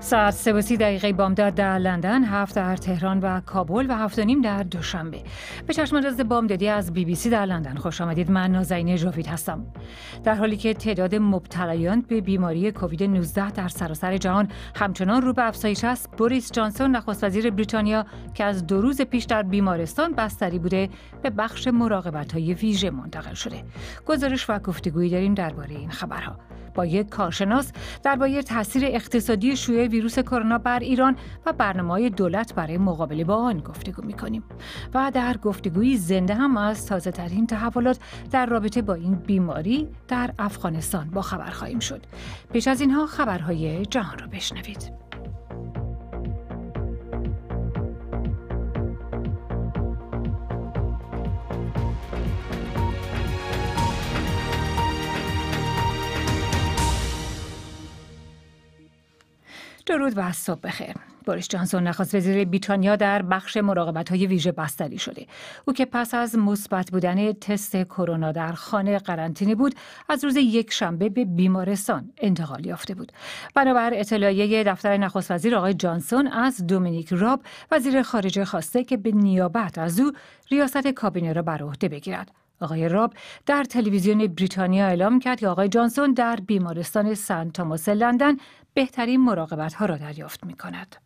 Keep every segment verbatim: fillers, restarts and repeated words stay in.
ساعت سه و سی دقیقه بامداد در لندن، هفت در تهران و کابل و هفت و نیم در دوشنبه. به چشمانداز بامدادی از بی بی سی در لندن خوش آمدید. من نازنین جاوید هستم. در حالی که تعداد مبتلایان به بیماری کووید نوزده در سراسر جهان همچنان رو به افزایش است، بوریس جانسون نخست وزیر بریتانیا که از دو روز پیش در بیمارستان بستری بوده، به بخش مراقبت‌های ویژه منتقل شده. گزارش و گفتگویی داریم درباره این خبرها. با یک کارشناس درباره تاثیر اقتصادی شیوع ویروس کرونا بر ایران و برنامه‌های دولت برای مقابله با آن گفتگو می‌کنیم. و در گفتگویی زنده هم از تازه‌ترین تحولات در رابطه با این بیماری در افغانستان با خبر خواهیم شد. پیش از اینها خبرهای جهان را بشنوید. درود و صبح بخیر. بوریس جانسون نخست وزیر بریتانیا در بخش مراقبت‌های ویژه بستری شده. او که پس از مثبت بودن تست کرونا در خانه قرنطینه بود، از روز یک شنبه به بیمارستان انتقال یافته بود. بنابر اطلاعیه دفتر نخست وزیر، آقای جانسون از دومینیک راب وزیر خارجه خواسته که به نیابت از او ریاست کابینه را بر عهده بگیرد. آقای راب در تلویزیون بریتانیا اعلام کرد که آقای جانسون در بیمارستان سنت توماس لندن بهترین مراقبت‌ها را دریافت می‌کند.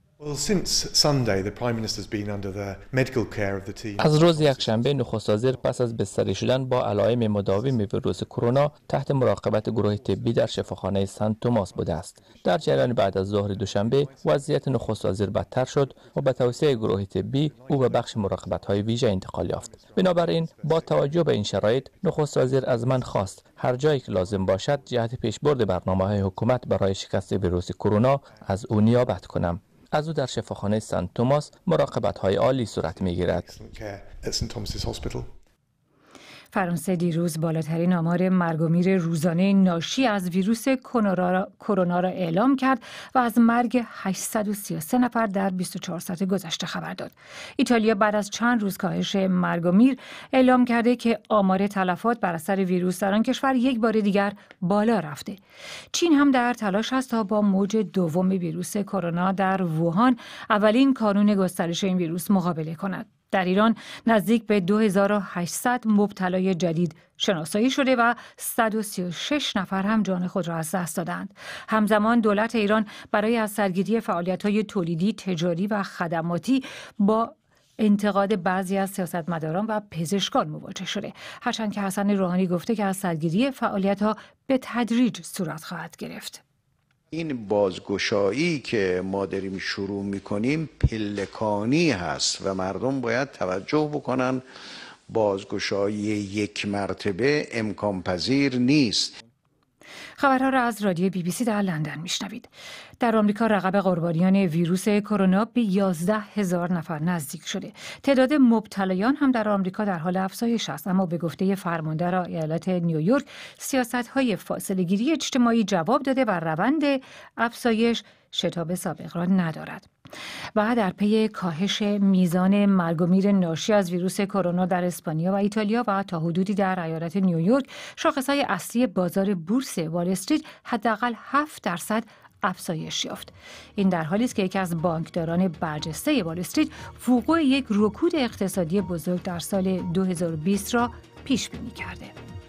از روز یکشنبه نخست وزیر پس از بستری شدن با علائم مداوم ویروس کرونا تحت مراقبت گروه طبی در شفاخانه سنت توماس بوده است. در جریان بعد از ظهر دوشنبه وضعیت نخست وزیر بدتر شد و به توصیه گروه طبی او به بخش مراقبت‌های ویژه انتقال یافت. بنابراین با توجه به این شرایط نخست وزیر از من خواست هر جایی که لازم باشد جهت پیشبرد برنامه‌های حکومت برای شکست ویروس کرونا از او نیابت کنم. از او در شفاخانه سنت توماس مراقبت‌های عالی صورت می‌گیرد. فرانسه دیروز بالاترین آمار مرگ و میر روزانه ناشی از ویروس کرونا را اعلام کرد و از مرگ هشتصد و سی و سه نفر در بیست و چهار ساعت گذشته خبر داد. ایتالیا بعد از چند روز کاهش مرگ و میر اعلام کرده که آمار تلفات بر اثر ویروس در آن کشور یک بار دیگر بالا رفته. چین هم در تلاش است تا با موج دوم ویروس کرونا در ووهان، اولین کانون گسترش این ویروس، مقابله کند. در ایران نزدیک به دو هزار و هشتصد مبتلای جدید شناسایی شده و صد و سی و شش نفر هم جان خود را از دست دادند. همزمان دولت ایران برای از سرگیری فعالیت‌های تولیدی، تجاری و خدماتی با انتقاد بعضی از سیاستمداران و پزشکان مواجه شده. هرچند که حسن روحانی گفته که از سرگیری فعالیت‌ها به تدریج صورت خواهد گرفت. این بازگشایی که ما داریم شروع میکنیم پلکانی هست و مردم باید توجه بکنن بازگشایی یک مرتبه امکان پذیر نیست. خبرها را از رادیو بی بی سی در لندن میشنوید. در آمریکا رقم قربانیان ویروس کرونا به یازده هزار نفر نزدیک شده. تعداد مبتلایان هم در آمریکا در حال افزایش است، اما به گفته فرمانده ایالت نیویورک سیاست‌های فاصله‌گیری اجتماعی جواب داده و روند افزایش شتاب سابق را ندارد. و در پی کاهش میزان مرگ و میر ناشی از ویروس کرونا در اسپانیا و ایتالیا و تا حدودی در ایالت نیویورک، شاخص‌های اصلی بازار بورس وال استریت حداقل هفت درصد افزایش یافت. این در حالی است که یکی از بانکداران برجسته وال استریت وقوع یک رکود اقتصادی بزرگ در سال دو هزار و بیست را پیش بینی کرده.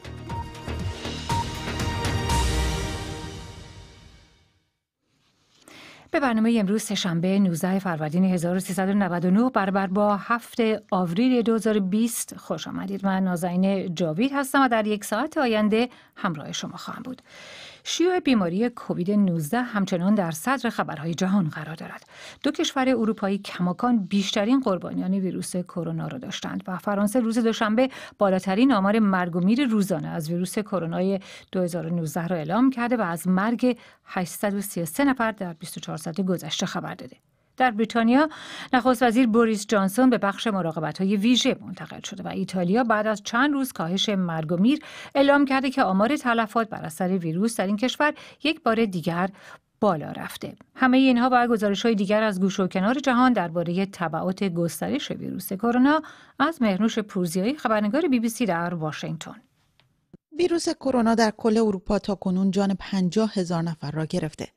به برنامه امروز سه‌شنبه نوزده فروردین هزار و سیصد و نود و نه برابر با هفتم آوریل دو هزار و بیست خوش آمدید. من نازنین جاوید هستم و در یک ساعت آینده همراه شما خواهم بود. شیوع بیماری کووید نوزده همچنان در صدر خبرهای جهان قرار دارد. دو کشور اروپایی کماکان بیشترین قربانیان ویروس کرونا را داشتند و فرانسه روز دوشنبه بالاترین آمار مرگ و میر روزانه از ویروس کرونا دو هزار و نوزده را اعلام کرده و از مرگ هشتصد و سی و سه نفر در بیست و چهار ساعت گذشته خبر داده. در بریتانیا نخست وزیر بوریس جانسون به بخش مراقبت‌های ویژه منتقل شده و ایتالیا بعد از چند روز کاهش مرگ و میر اعلام کرده که آمار تلفات بر اثر ویروس در این کشور یک بار دیگر بالا رفته. همه اینها و گزارش‌های دیگر از گوشه و کنار جهان درباره تبعات گسترش ویروس کرونا از مهرنوش پروزیایی، خبرنگار بی بی سی در واشنگتن. ویروس کرونا در کل اروپا تاکنون جان پنجاه هزار نفر را گرفته.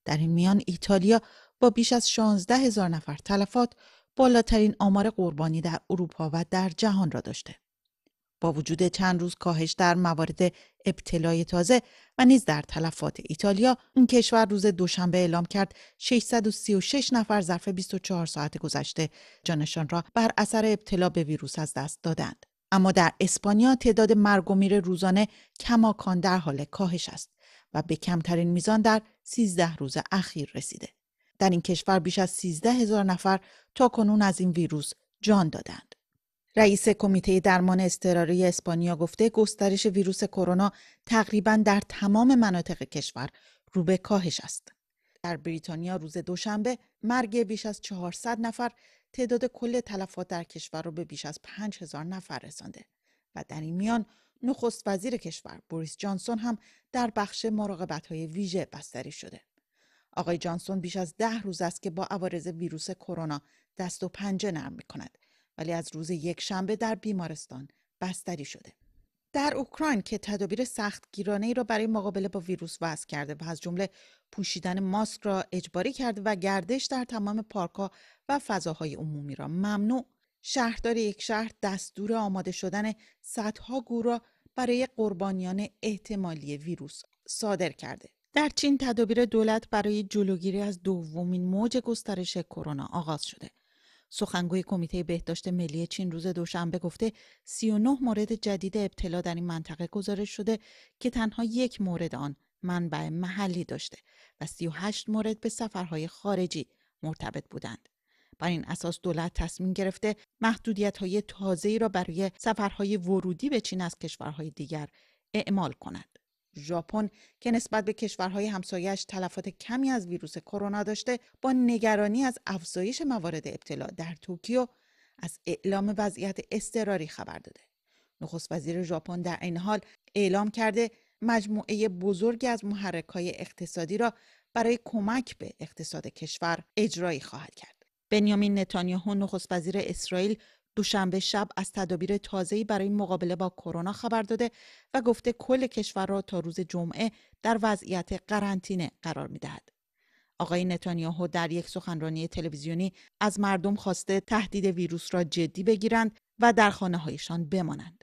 در این میان ایتالیا با بیش از شانزده هزار نفر تلفات بالاترین آمار قربانی در اروپا و در جهان را داشته. با وجود چند روز کاهش در موارد ابتلای تازه و نیز در تلفات ایتالیا، این کشور روز دوشنبه اعلام کرد ششصد و سی و شش نفر ظرف بیست و چهار ساعت گذشته جانشان را بر اثر ابتلا به ویروس از دست دادند. اما در اسپانیا تعداد مرگ و میر روزانه کماکان در حال کاهش است و به کمترین میزان در سیزده روز اخیر رسیده. در این کشور بیش از سیزده هزار نفر تا کنون از این ویروس جان دادند. رئیس کمیته درمان اضطراری اسپانیا گفته گسترش ویروس کرونا تقریباً در تمام مناطق کشور رو به کاهش است. در بریتانیا روز دوشنبه مرگ بیش از چهارصد نفر تعداد کل تلفات در کشور رو به بیش از پنج هزار نفر رسانده و در این میان نخست وزیر کشور بوریس جانسون هم در بخش مراقبت‌های ویژه بستری شده. آقای جانسون بیش از ده روز است که با عوارض ویروس کرونا دست و پنجه نرم می‌کند، ولی از روز یک شنبه در بیمارستان بستری شده. در اوکراین که تدابیر سختگیرانه‌ای را برای مقابله با ویروس وضع کرده و از جمله پوشیدن ماسک را اجباری کرده و گردش در تمام پارک‌ها و فضاهای عمومی را ممنوع، شهردار یک شهر دستور آماده شدن صدها گور را برای قربانیان احتمالی ویروس صادر کرده. در چین تدابیر دولت برای جلوگیری از دومین موج گسترش کرونا آغاز شده. سخنگوی کمیته بهداشت ملی چین روز دوشنبه گفته سی و نه مورد جدید ابتلا در این منطقه گزارش شده که تنها یک مورد آن منبع محلی داشته و سی و هشت مورد به سفرهای خارجی مرتبط بودند. بر این اساس دولت تصمیم گرفته محدودیت‌های تازه‌ای را برای سفرهای ورودی به چین از کشورهای دیگر اعمال کند. ژاپن که نسبت به کشورهای همسایه‌اش تلفات کمی از ویروس کرونا داشته، با نگرانی از افزایش موارد ابتلا در توکیو از اعلام وضعیت اضطراری خبر داده. نخست وزیر ژاپن در این حال اعلام کرده مجموعه بزرگی از محرک‌های اقتصادی را برای کمک به اقتصاد کشور اجرایی خواهد کرد. بنیامین نتانیاهو نخست وزیر اسرائیل دوشنبه شب از تدابیر تازه‌ای برای مقابله با کرونا خبر داده و گفته کل کشور را تا روز جمعه در وضعیت قرنطینه قرار می‌دهد. آقای نتانیاهو در یک سخنرانی تلویزیونی از مردم خواسته تهدید ویروس را جدی بگیرند و در خانه‌هایشان بمانند.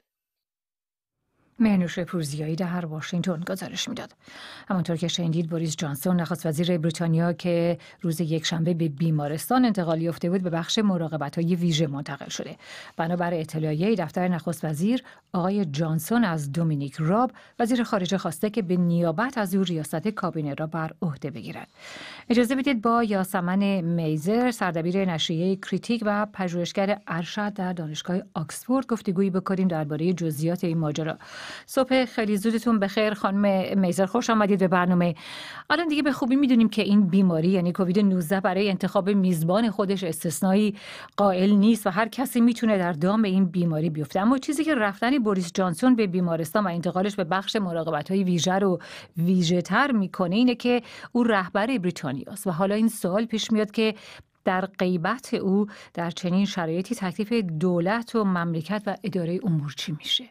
مهنوش پورزیایی در واشنگتن گزارش میداد. همانطور که شنیدید بوریس جانسون نخست وزیر بریتانیا که روز یک شنبه به بیمارستان انتقال یافته بود به بخش مراقبت‌های ویژه منتقل شده. بنابر اطلاعیه دفتر نخست وزیر، آقای جانسون از دومینیک راب وزیر خارجه خواسته که به نیابت از او ریاست کابینه را بر عهده بگیرد. اجازه بدید با یاسمن میزر سردبیر نشریه کریتیک و پژوهشگر ارشد در دانشگاه آکسفورد گفتگویی بکنیم درباره جزئیات این ماجرا. صبح خیلی زودتون بخیر خانم میزر، خوش آمدید به برنامه. الان دیگه به خوبی میدونیم که این بیماری یعنی کووید نوزده برای انتخاب میزبان خودش استثنایی قائل نیست و هر کسی میتونه در دام این بیماری بیفته. اما چیزی که رفتن بوریس جانسون به بیمارستان و انتقالش به بخش مراقبت‌های ویژه رو ویژه‌تر میکنه اینه که او رهبر بریتانیاست و حالا این سوال پیش میاد که در غیبت او در چنین شرایطی تکلیف دولت و مملکت و اداره امور چی میشه؟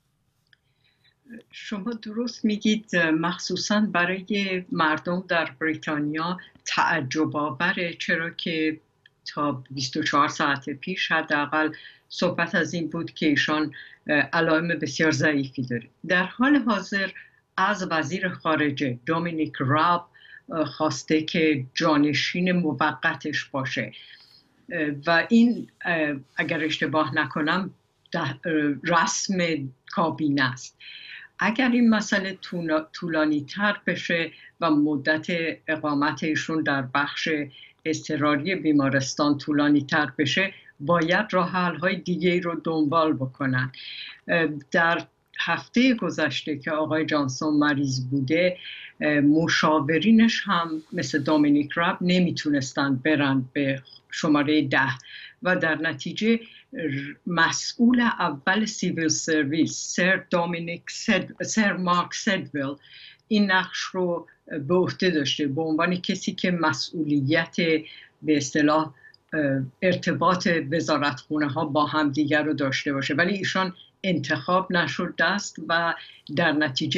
شما درست میگید، مخصوصاً برای مردم در بریتانیا تعجب آوره، چرا که تا بیست و چهار ساعت پیش حداقل صحبت از این بود که ایشان علائم بسیار ضعیفی داره. در حال حاضر از وزیر خارجه دومینیک راب خواسته که جانشین موقتش باشه و این اگر اشتباه نکنم رسم کابینه است. اگر این مسئله طولانی تر بشه و مدت اقامت ایشون در بخش اضطراری بیمارستان طولانی تر بشه، باید راه حل های دیگه رو دنبال بکنن. در هفته گذشته که آقای جانسون مریض بوده، مشاورینش هم مثل دومینیک راب نمیتونستن برن به شماره ده و در نتیجه مسئول اول سیویل سرویس سر دومینیک سد، سر مارک سدویل این نقش رو به عهده داشته به عنوان کسی که مسئولیت به اصطلاح ارتباط وزارتخونه ها با هم دیگر رو داشته باشه، ولی ایشان انتخاب نشد دست و در نتیجه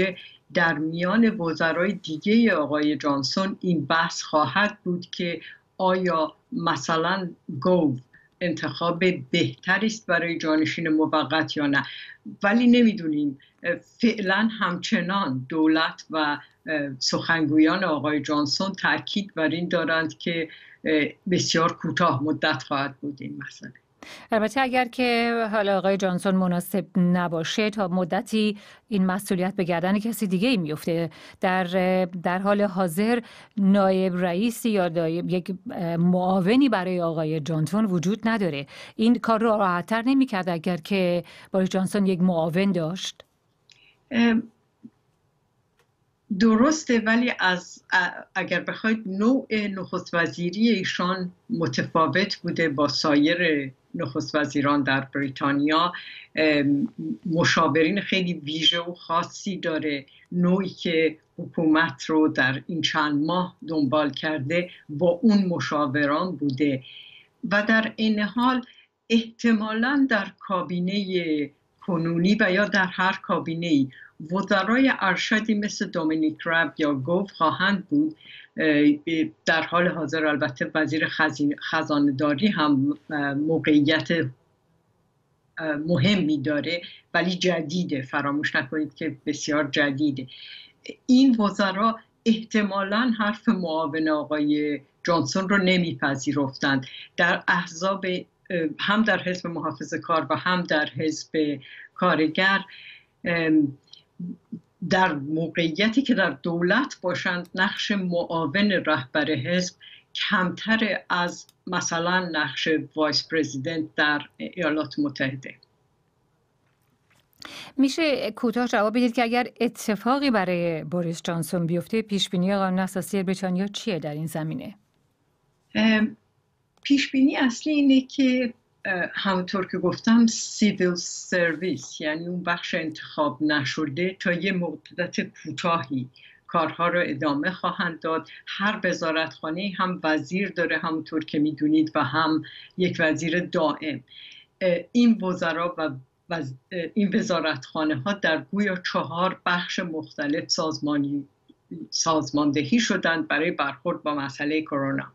در میان وزرای دیگه آقای جانسون این بحث خواهد بود که آیا مثلا گوو انتخاب بهتری است برای جانشین موقت یا نه، ولی نمیدونیم. فعلا همچنان دولت و سخنگویان آقای جانسون تاکید بر این دارند که بسیار کوتاه مدت خواهد بود این مسئله. البته اگر که حالا آقای جانسون مناسب نباشه تا مدتی این مسئولیت به گردن کسی دیگه ای میفته. در در حال حاضر نایب رئیسی یا یک معاونی برای آقای جانسون وجود نداره. این کار رو راحت‌تر نمی‌کرد اگر که بوریس جانسون یک معاون داشت؟ درسته، ولی از اگر بخواید نوع نخست وزیری ایشان متفاوت بوده با سایر نخست وزیران در بریتانیا. مشاورین خیلی ویژه و خاصی داره. نوعی که حکومت رو در این چند ماه دنبال کرده با اون مشاوران بوده و در این حال احتمالاً در کابینه کنونی و یا در هر کابینه‌ای وزرای ارشدی مثل دومینیک راب یا گوو خواهند بود. در حال حاضر البته وزیر خزانه‌داری هم موقعیت مهمی داره، ولی جدیده، فراموش نکنید که بسیار جدیده. این وزرا احتمالاً حرف معاون آقای جانسون رو نمیپذیرفتند. در احزاب هم در حزب محافظه‌کار و هم در حزب کارگر در موقعیتی که در دولت باشند نقش معاون رهبر حزب کمتر از مثلا نقش وایس پرزیدنت در ایالات متحده. میشه کوتاه جواب بدید که اگر اتفاقی برای بوریس جانسون بیفته پیشبینی قانون اساسی بریتانیا چیه در این زمینه؟ پیشبینی اصلی اینه که همونطور که گفتم سیویل سرویس، یعنی اون بخش انتخاب نشده، تا یه مدت کوتاهی کارها رو ادامه خواهند داد. هر وزارتخانه هم وزیر داره همونطور که میدونید و هم یک وزیر دائم. این وزرا و این وزارتخانه ها در گویا چهار بخش مختلف سازمانی سازماندهی شدند برای برخورد با مسئله کرونا.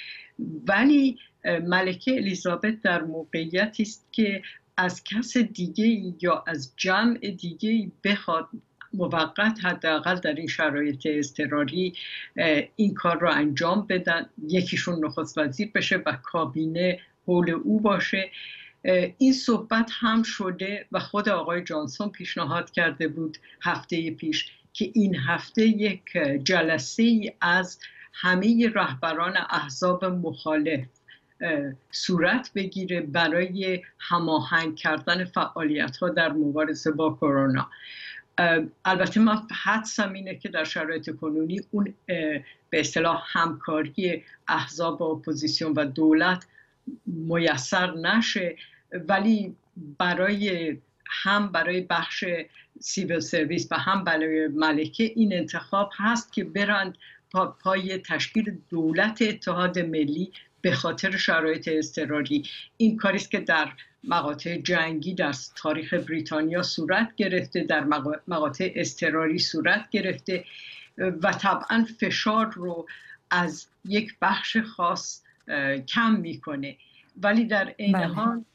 ولی ملکه الیزابت در موقعیتی است که از کس دیگه یا از جمع دیگه بخواد موقت حداقل در این شرایط اضطراری این کار رو انجام بدن، یکیشون نخست وزیر بشه و کابینه حول او باشه. این صحبت هم شده و خود آقای جانسون پیشنهاد کرده بود هفته پیش که این هفته یک جلسه از همه رهبران احزاب مخالف صورت بگیره برای هماهنگ کردن فعالیت‌ها در مبارزه با کرونا. البته من حدسم اینه که در شرایط کنونی اون به اصطلاح همکاری احزاب اپوزیسیون و دولت میسر نشه، ولی برای هم برای بخش سیویل سرویس و هم برای ملکه این انتخاب هست که برند پا پای تشکیل دولت اتحاد ملی به خاطر شرایط اضطراری. این کاری است که در مقاطع جنگی در تاریخ بریتانیا صورت گرفته، در مقاطع اضطراری صورت گرفته و طبعا فشار رو از یک بخش خاص کم میکنه. ولی در این حال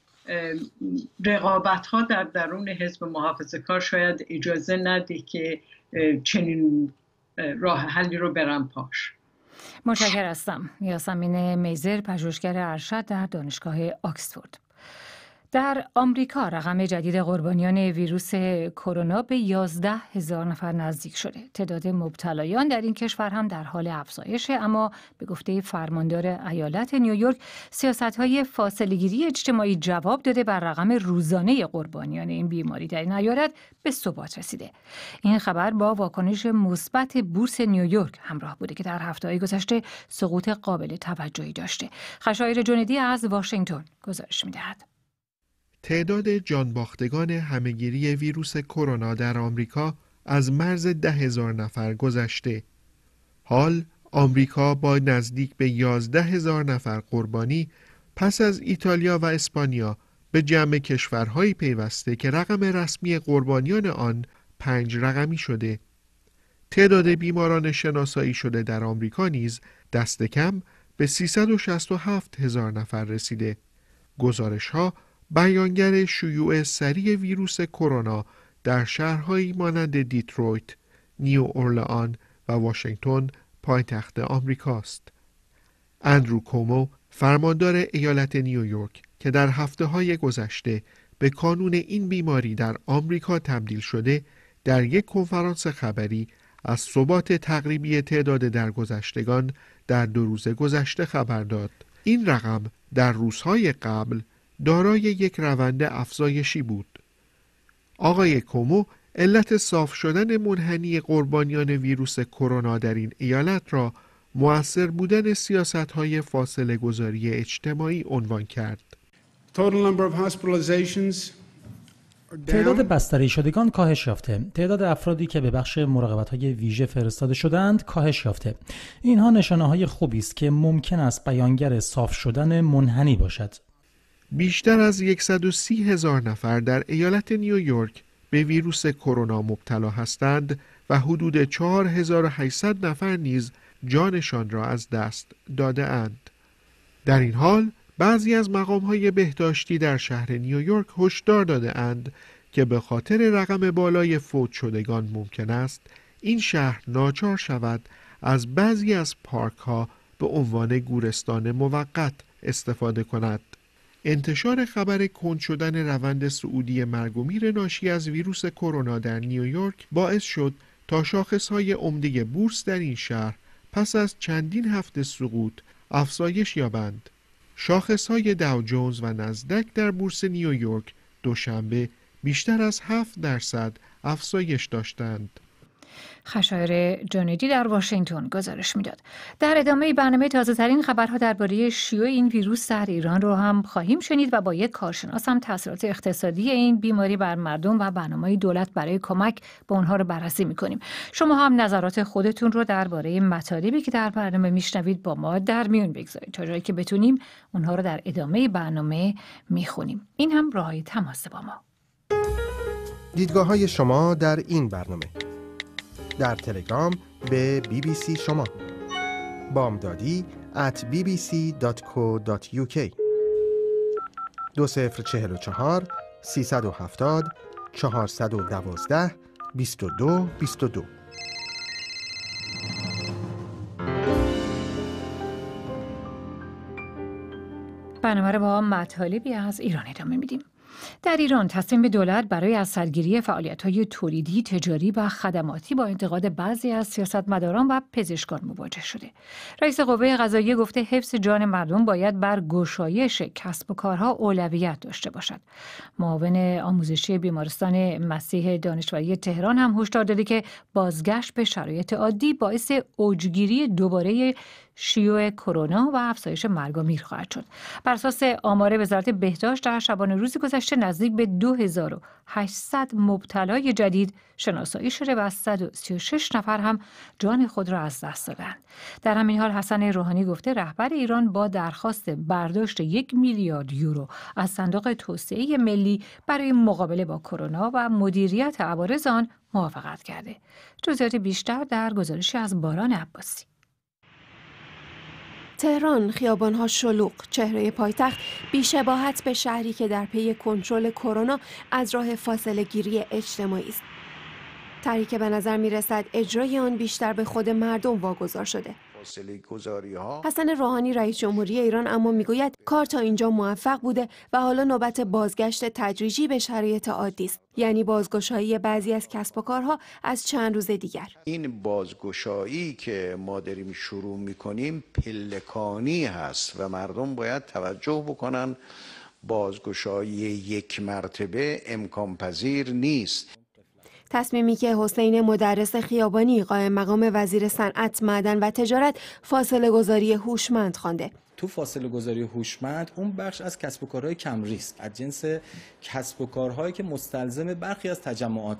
رقابت ها در درون حزب محافظه‌کار شاید اجازه نده که چنین راه حلی رو برن پاش. متشکرم هستم. یاسمین میزر، پژوهشگر ارشد در دانشگاه آکسفورد. در آمریکا رقم جدید قربانیان ویروس کرونا به یازده هزار نفر نزدیک شده. تعداد مبتلایان در این کشور هم در حال افزایشه، اما به گفته فرماندار ایالت نیویورک سیاست‌های فاصله‌گیری اجتماعی جواب داده بر رقم روزانه قربانیان این بیماری در این ایالت به ثبات رسیده. این خبر با واکنش مثبت بورس نیویورک همراه بوده که در هفته‌های گذشته سقوط قابل توجهی داشته. خشایار جندی از واشنگتن گزارش می‌دهد. تعداد جانباختگان همهگیری ویروس کرونا در آمریکا از مرز ده هزار نفر گذشته. حال آمریکا با نزدیک به یازده هزار نفر قربانی پس از ایتالیا و اسپانیا به جمع کشورهایی پیوسته که رقم رسمی قربانیان آن پنج رقمی شده. تعداد بیماران شناسایی شده در آمریکا نیز دست کم به سیصد و شصت و هفت هزار نفر رسیده. گزارش‌ها بیانگر شیوع سریع ویروس کرونا در شهرهایی مانند دیترویت، نیو اورلئان و واشنگتن پایتخت آمریکاست. اندرو کومو، فرماندار ایالت نیویورک که در هفته‌های گذشته به کانون این بیماری در آمریکا تبدیل شده، در یک کنفرانس خبری از ثبات تقریبی تعداد درگذشتگان در دو روز گذشته خبر داد. این رقم در روزهای قبل دارای یک روند افزایشی بود. آقای کومو علت صاف شدن منحنی قربانیان ویروس کرونا در این ایالت را مؤثر بودن سیاست‌های فاصله گذاری اجتماعی عنوان کرد. تعداد بستری شدگان کاهش یافته. تعداد افرادی که به بخش مراقبت‌های ویژه فرستاده شدند کاهش یافته. اینها نشانه‌های خوبی است که ممکن است بیانگر صاف شدن منحنی باشد. بیشتر از صد و سی هزار نفر در ایالت نیویورک به ویروس کرونا مبتلا هستند و حدود چهار هزار و هشتصد نفر نیز جانشان را از دست داده اند. در این حال بعضی از مقام‌های بهداشتی در شهر نیویورک هشدار داده اند که به خاطر رقم بالای فوت شدگان ممکن است این شهر ناچار شود از بعضی از پارک‌ها به عنوان گورستان موقت استفاده کند. انتشار خبر کند شدن روند صعودی مرگ و میر ناشی از ویروس کرونا در نیویورک باعث شد تا شاخص‌های عمده بورس در این شهر پس از چندین هفته سقوط افزایش یابند. شاخص‌های داو جونز و نزدک در بورس نیویورک دوشنبه بیشتر از هفت درصد افزایش داشتند. خشایار جاندی در واشنگتن گزارش میداد. در ادامه برنامه تازه ترین خبرها درباره شیوع این ویروس در ایران رو هم خواهیم شنید و با یک کارشناس هم تاثیرات اقتصادی این بیماری بر مردم و برنامه دولت برای کمک به اونها رو بررسی میکنیم. شما هم نظرات خودتون رو درباره مطالبی که در برنامه میشنوید با ما در میون بگذارید تا جایی که بتونیم اونها رو در ادامه برنامه میخونیم. این هم راهی تماس با ما. دیدگاه‌های شما در این برنامه: در تلگرام به بی بی سی شما، بامدادی ات بی بی سی دات کو دات یو کی، دو صفر چهل و چهار سیصد و هفتاد چهارصد و دوازده بیست و دو بیست و دو. برنامه رو با مطالبی از ایران ادامه میدیم. در ایران تصمیم دولت برای از سرگیری فعالیت‌های تولیدی، تجاری و خدماتی با انتقاد بعضی از سیاستمداران و پزشکان مواجه شده. رئیس قوه قضاییه گفته حفظ جان مردم باید بر گشایش کسب و کارها اولویت داشته باشد. معاون آموزشی بیمارستان مسیح دانشوری تهران هم هشدار داده که بازگشت به شرایط عادی باعث اوجگیری دوباره شیوع کرونا و افزایش مرگ و میر خواهد شد. بر اساس آمار وزارت بهداشت در شبانه روز گذشته نزدیک به دو هزار و هشتصد مبتلای جدید شناسایی شده و صد و سی و شش نفر هم جان خود را از دست دادند. در همین حال حسن روحانی گفته رهبر ایران با درخواست برداشت یک میلیارد یورو از صندوق توسعه ملی برای مقابله با کرونا و مدیریت عوارض آن موافقت کرده. جزئیات بیشتر در گزارشی از باران عباسی. تهران، خیابان‌ها شلوغ، چهره پایتخت بی‌شباهت به شهری که در پی کنترل کرونا از راه فاصله گیری اجتماعی است. طرحی که به نظر می‌رسد اجرای آن بیشتر به خود مردم واگذار شده. حسن روحانی رئیس جمهوری ایران اما میگوید کار تا اینجا موفق بوده و حالا نوبت بازگشت تدریجی به شرایط عادی است، یعنی بازگشایی بعضی از کسب و کارها از چند روز دیگر. این بازگشایی که ما داریم شروع میکنیم پلکانی هست و مردم باید توجه بکنن بازگشایی یک مرتبه امکان پذیر نیست. تصمیمی که حسین مدرس خیابانی قائم مقام وزیر صنعت، معدن و تجارت فاصله گذاری هوشمند خوانده. تو فاصله گذاری هوشمند اون بخش از کسب و کارهای کم ریسک از جنس کسب و کارهایی که مستلزم برخی از تجمعاته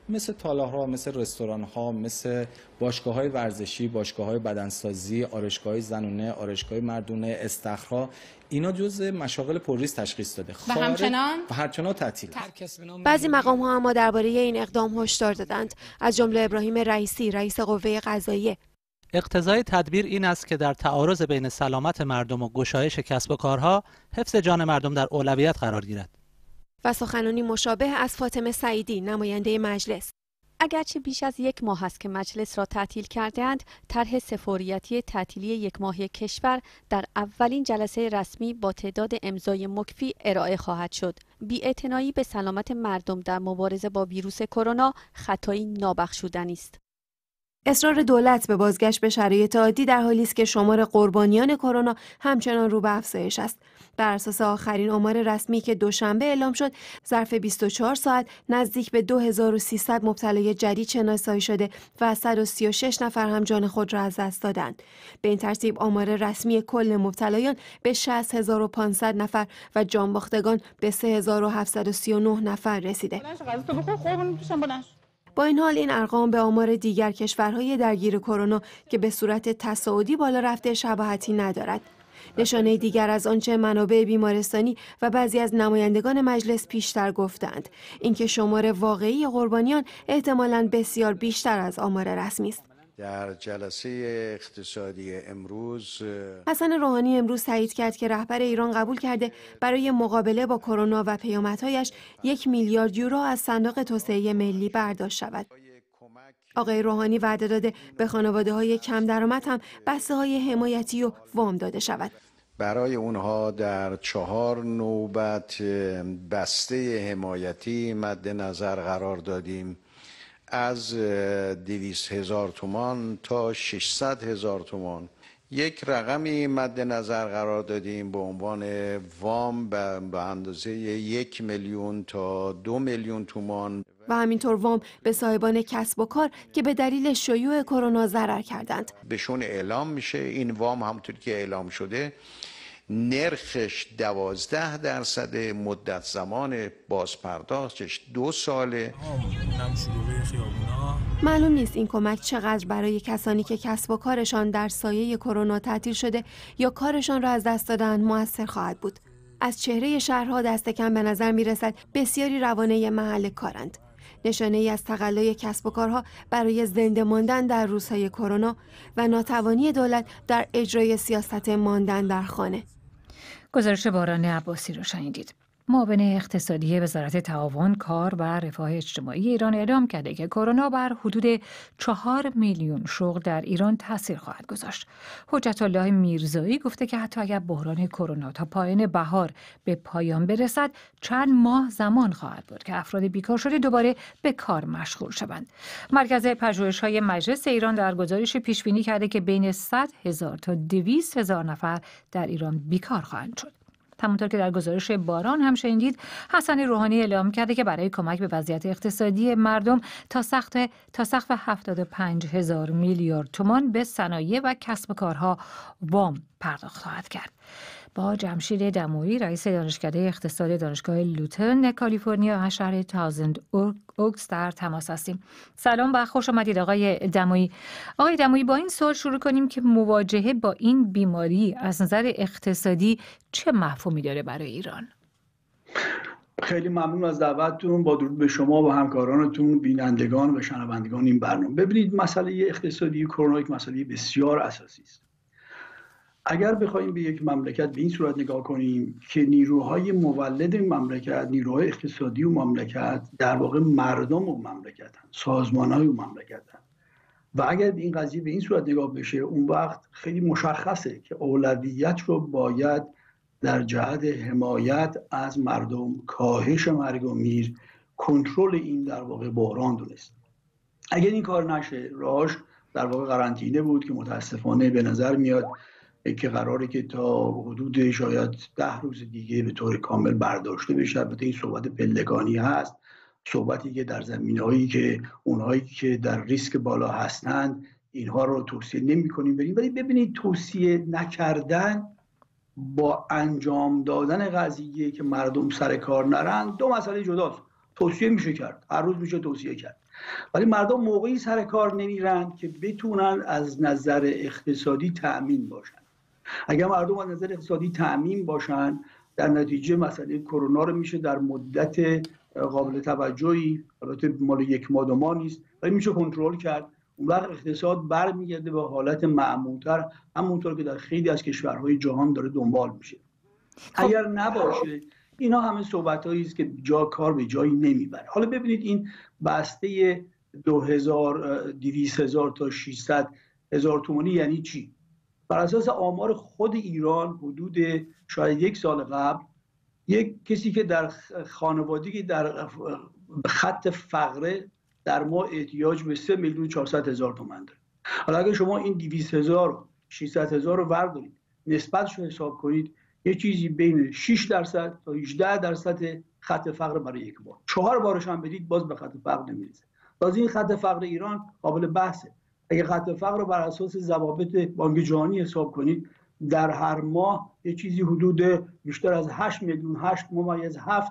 مثل تالارها، مثل رستوران‌ها، مثل باشگاه‌های ورزشی، باشگاه‌های بدنسازی، آرایشگاه‌های زنونه، آرایشگاه‌های مردونه، استخرها، اینا جزء مشاغل پرریسک تشخیص داده. و همچنان و همچنان تعطیل. بعضی مقام‌ها اما درباره این اقدام هشدار دادند، از جمله ابراهیم رئیسی، رئیس قوه قضاییه. اقتضای تدبیر این است که در تعارض بین سلامت مردم و گشایش کسب و کارها، حفظ جان مردم در اولویت قرار گیرد. و سخنانی مشابه از فاطمه سعیدی، نماینده مجلس. اگرچه بیش از یک ماه است که مجلس را تعطیل کرده‌اند، طرح سفوریتی تعطیلی یک ماهه کشور در اولین جلسه رسمی با تعداد امضای مکفی ارائه خواهد شد. بی‌اعتنایی به سلامت مردم در مبارزه با ویروس کرونا خطایی نابخشودنی است. اصرار دولت به بازگشت به شرایط عادی در حالی است که شمار قربانیان کرونا همچنان رو به افزایش است. بر اساس آخرین آمار رسمی که دوشنبه اعلام شد، ظرف بیست و چهار ساعت نزدیک به دو هزار و سیصد مبتلای جدید شناسایی شده و صد و سی و شش نفر هم جان خود را از دست دادند. به این ترتیب آمار رسمی کل مبتلایان به شصت هزار و پانصد نفر و جانباختگان به سه هزار و هفتصد و سی و نه نفر رسیده. با این حال این ارقام به آمار دیگر کشورهای درگیر کرونا که به صورت تصاعدی بالا رفته شباهتی ندارد. نشانه دیگر از آنچه منابع بیمارستانی و بعضی از نمایندگان مجلس پیشتر گفتند، اینکه شمار واقعی قربانیان احتمالاً بسیار بیشتر از آمار رسمی است. در جلسه اقتصادی امروز حسن روحانی امروز تایید کرد که رهبر ایران قبول کرده برای مقابله با کرونا و پیامدهایش یک میلیارد یورو از صندوق توسعه ملی برداشت شود. آقای روحانی وعده داده به خانواده‌های کم درآمد هم بسته‌های حمایتی و وام داده شود. برای اونها در چهار نوبت بسته حمایتی مد نظر قرار دادیم، از دویست هزار تومان تا ششصد هزار تومان. یک رقمی مد نظر قرار دادیم به عنوان وام به اندازه یک میلیون تا دو میلیون تومان و همینطور وام به صاحبان کسب و کار که به دلیل شیوع کرونا ضرر کردند. بهشون اعلام میشه این وام همونطور که اعلام شده نرخش دوازده درصد، مدت زمان بازپرداختش دو ساله. معلوم نیست این کمک چقدر برای کسانی که کسب و کارشان در سایه کرونا تعطیل شده یا کارشان را از دست دادن موثر خواهد بود. از چهره شهرها دست کم به نظر می رسد بسیاری روانه محل کارند. نشانه ای از تقلای کسب و کارها برای زنده ماندن در روزهای کرونا و ناتوانی دولت در اجرای سیاست ماندن در خانه. گزارش باران عباسی رو شنیدید. معاون اقتصادی وزارت تعاون، کار و رفاه اجتماعی ایران اعلام کرده که کرونا بر حدود چهار میلیون شغل در ایران تاثیر خواهد گذاشت. حجت الله میرزایی گفته که حتی اگر بحران کرونا تا پایان بهار به پایان برسد، چند ماه زمان خواهد بود که افراد بیکار شده دوباره به کار مشغول شوند. مرکز پژوهش‌های مجلس ایران در گزارش پیش بینی کرده که بین صد هزار تا دویست هزار نفر در ایران بیکار خواهند شد. همونطور که در گزارش باران هم شنیدید، حسن روحانی اعلام کرده که برای کمک به وضعیت اقتصادی مردم تا سقف تا سقف هفتاد و پنج هزار میلیارد تومان به صنایع و کسب و کارها وام پرداخت خواهد کرد. با جمشید دمویی، رئیس دانشکده اقتصاد دانشگاه لوترن کالیفرنیا شهر تاوزند اوکس در تماس هستیم. سلام و خوش آمدید آقای دمویی. آقای دمویی، با این سوال شروع کنیم که مواجهه با این بیماری از نظر اقتصادی چه مفهومی داره برای ایران؟ خیلی ممنون از دعوتتون. با درود به شما و همکارانتون، بینندگان و شنوندگان این برنامه. ببینید، مسئله اقتصادی کرونا یک مسئله بسیار اساسی است. اگر بخوایم به یک مملکت به این صورت نگاه کنیم که نیروهای مولد مملکت، نیروهای اقتصادی و مملکت در واقع مردم و مملکت هستند، سازمان‌های و مملکت هستند، و اگر به این قضیه به این صورت نگاه بشه، اون وقت خیلی مشخصه که اولویت رو باید در جهت حمایت از مردم، کاهش مرگ و میر، کنترل این در واقع بحران دونست. اگر این کار نشه، راهش در واقع قرنطینه بود که متاسفانه به نظر میاد که قراره که تا حدود شاید ده روز دیگه به طور کامل برداشته بشه. البته این صحبت پلکانی هست، صحبتی که در زمینه‌هایی که اونهایی که در ریسک بالا هستند اینها رو توصیه نمی‌کنیم بریم. ولی ببینید، توصیه نکردن با انجام دادن قضیه که مردم سر کار نرن دو مسئله جداست. توصیه میشه کرد، هر روز میشه توصیه کرد، ولی مردم موقعی سر کار نمیرن که بتونن از نظر اقتصادی تأمین باشن. اگر مردم از نظر اقتصادی تأمین باشن، در نتیجه مسئله کرونا رو میشه در مدت قابل توجهی، البته مال یک ماه دو ماه نیست، ولی میشه کنترل کرد. اون وقت اقتصاد برمیگرده به حالت معمول‌تر، همونطور که در خیلی از کشورهای جهان داره دنبال میشه. اگر نباشه، اینا همه صحبتایی است که جا کار به جایی نمیبره. حالا ببینید این بسته دو هزار دویست هزار تا ششصد هزار تومانی یعنی چی؟ بر اساس آمار خود ایران حدود شاید یک سال قبل، یک کسی که در خانوادگی در خط فقره در ماه احتیاج به سه میلیون چهارصد هزار تومان داره. حالا اگه شما این دویست هزار ششصد هزار رو بردارید، نسبتش رو حساب کنید، یه چیزی بین شش درصد تا هجده درصد خط فقر برای یک بار. چهار بارش هم بدید باز به خط فقر نمیرسه. باز این خط فقر ایران قابل بحثه. اگه خط فقر رو بر اساس ضوابط بانک جهانی حساب کنید، در هر ماه یه چیزی حدود بیشتر از هشت میلیون هشت ممیز هفت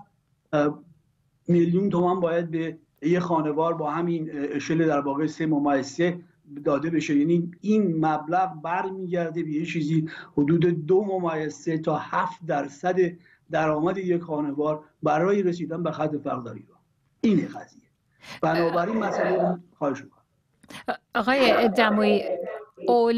میلیون تومان باید به یه خانوار با همین اشل در واقع سه ممیز سه داده بشه. یعنی این مبلغ برمیگرده به یه چیزی حدود دو ممیز سه تا هفت درصد درآمد یک خانوار برای رسیدن به خط فقر در ایران. اینه قضیه. بنابراین مسئله خواهش می‌کنم. آقای دمویی اول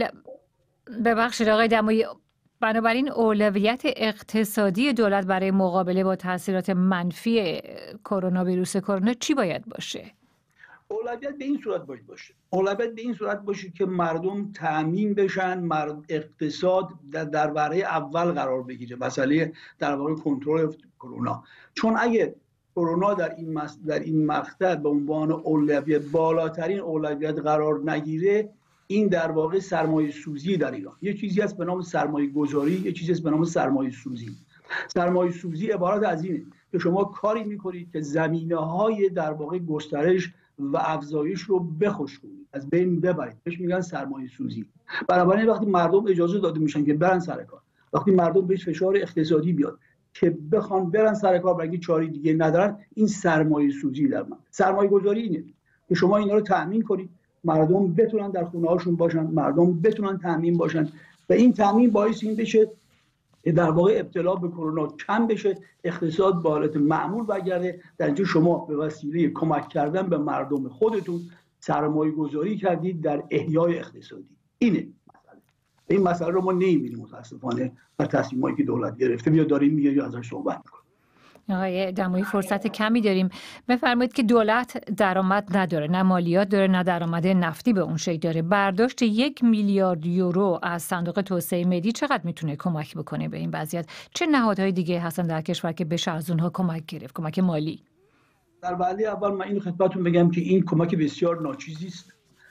ببخشید آقای دمویی بنابراین اولویت اقتصادی دولت برای مقابله با تاثیرات منفی کرونا ویروس کرونا چی باید باشه؟ اولویت به این صورت باید باشه. اولویت به این صورت باشه که مردم تامین بشن، مرد اقتصاد در وهله اول قرار بگیره، مسئله در واقع کنترل کرونا. چون اگه کرونا در این در این مقطع به عنوان اولویت بالاترین اولویت قرار نگیره، این در واقع سرمایه سوزی در ایران. یه چیزی هست به نام سرمایه گذاری، یه چیزی هست به نام سرمایه سوزی. سرمایه سوزی عبارت از اینه که شما کاری میکنید که زمینه‌های در واقع گسترش و افزایش رو بخشونید، از بین ببرید. بهش میگن سرمایه سوزی. بنابراین وقتی مردم اجازه داده میشن که برن سر کار، وقتی مردم بهش فشار اقتصادی بیاد که بخوان برن سر کار برای چاری دیگه ندارن، این سرمایه سوزی در من. سرمایه گذاری اینه که شما اینا رو تأمین کنید، مردم بتونن در خونه هاشون باشن، مردم بتونن تأمین باشن و این تأمین باعث این بشه در واقع ابتلا به کرونا کم بشه، اقتصاد به حالت معمول برگرده. در اینجا شما به وسیله کمک کردن به مردم خودتون سرمایه گذاری کردید در احیای اقتصادی. اینه مسئله. این مسئله رو ما نمی‌بینیم متاسفانه در تصمیمایی که دولت گرفته. بیا داریم میگه یا ازش صحبت می‌کنیم. آقای دمویی فرصت کمی داریم. بفرمایید که دولت درآمد نداره، نه مالیات داره، نه درآمد نفتی به اون شکل داره. برداشت یک میلیارد یورو از صندوق توسعه ملی چقدر میتونه کمک بکنه به این وضعیت؟ چه نهادهای دیگه هستن در کشور که بشه از اونها کمک گرفت، کمک مالی؟ در وهله اول من اینو خدمتتون بگم که این کمک بسیار ناچیزی است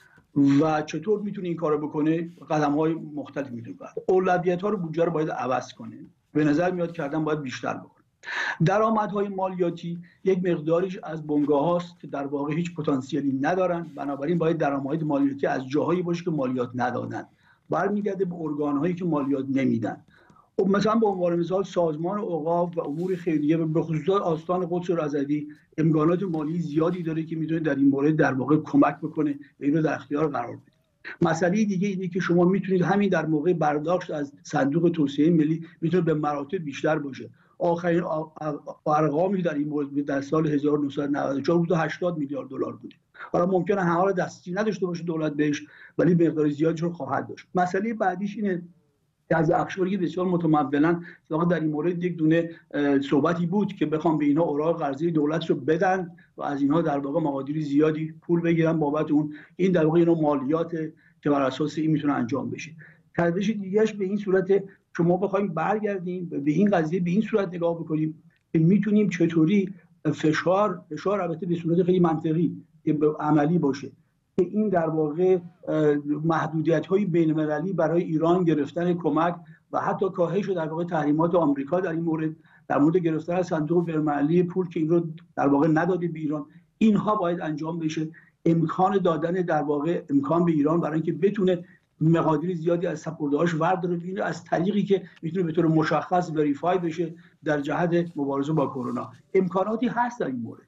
و چطور میتونه این کارو بکنه؟ قدم‌های مختلف میتونه برداره. اولویت‌ها رو بودجه رو باید عوض کنه. به نظر میاد کردن باید بیشتر بکنه. درآمدهای مالیاتی یک مقداریش از بنگاه‌هاست که در واقع هیچ پتانسیلی ندارن، بنابراین باید درآمد مالیاتی از جاهایی باشه که مالیات ندادن. برمیگرده به ارگان‌هایی که مالیات نمیدن. خب مثلا به عنوان مثال سازمان اوقاف و امور خیریه به خصوص آستان قدس رضوی امکانات مالی زیادی داره که میتونه در این مورد در واقع کمک بکنه و اینو در اختیار قرار بده. مسئله دیگه اینه که شما میتونید همین در موقع برداشت از صندوق توسعه ملی میتونه به مراتب بیشتر باشه. آخرین ارقامی در این مورد در سال هزار و نهصد و نود و چهار بود هشتاد میلیارد دلار بوده. حالا ممکنه همه رو دستی نداشته باشه دولت بهش، ولی مقدار زیادی رو خواهد داشت. مسئله بعدیش اینه که از اخشاری بسیار متمولا در این مورد یک دونه صحبتی بود که بخوام به اینها اوراق قرضه دولت رو بدن و از اینها در واقع مقادیر زیادی پول بگیرن بابت اون. این در واقع اینا مالیات که بر اساس این میتونه انجام بشه. تدریج دیگه‌اش به این صورت شما بخوایم برگردیم به این قضیه به این صورت نگاه بکنیم که میتونیم چطوری فشار فشار البته به صورت خیلی منطقی که عملی باشه که این در واقع محدودیت‌های بین‌المللی برای ایران گرفتن کمک و حتی کاهش در واقع تحریمات آمریکا در این مورد در مورد گرفتن از صندوق بین‌المللی پول که این رو در واقع نداده به ایران، اینها باید انجام بشه. امکان دادن در واقع امکان به ایران برای اینکه بتونه مقادیر زیادی از سپرده‌هاش ورداره ببینه از طریقی که میتونه به طور مشخص وریفای بشه در جهت مبارزه با کرونا. امکاناتی هست در این مورد.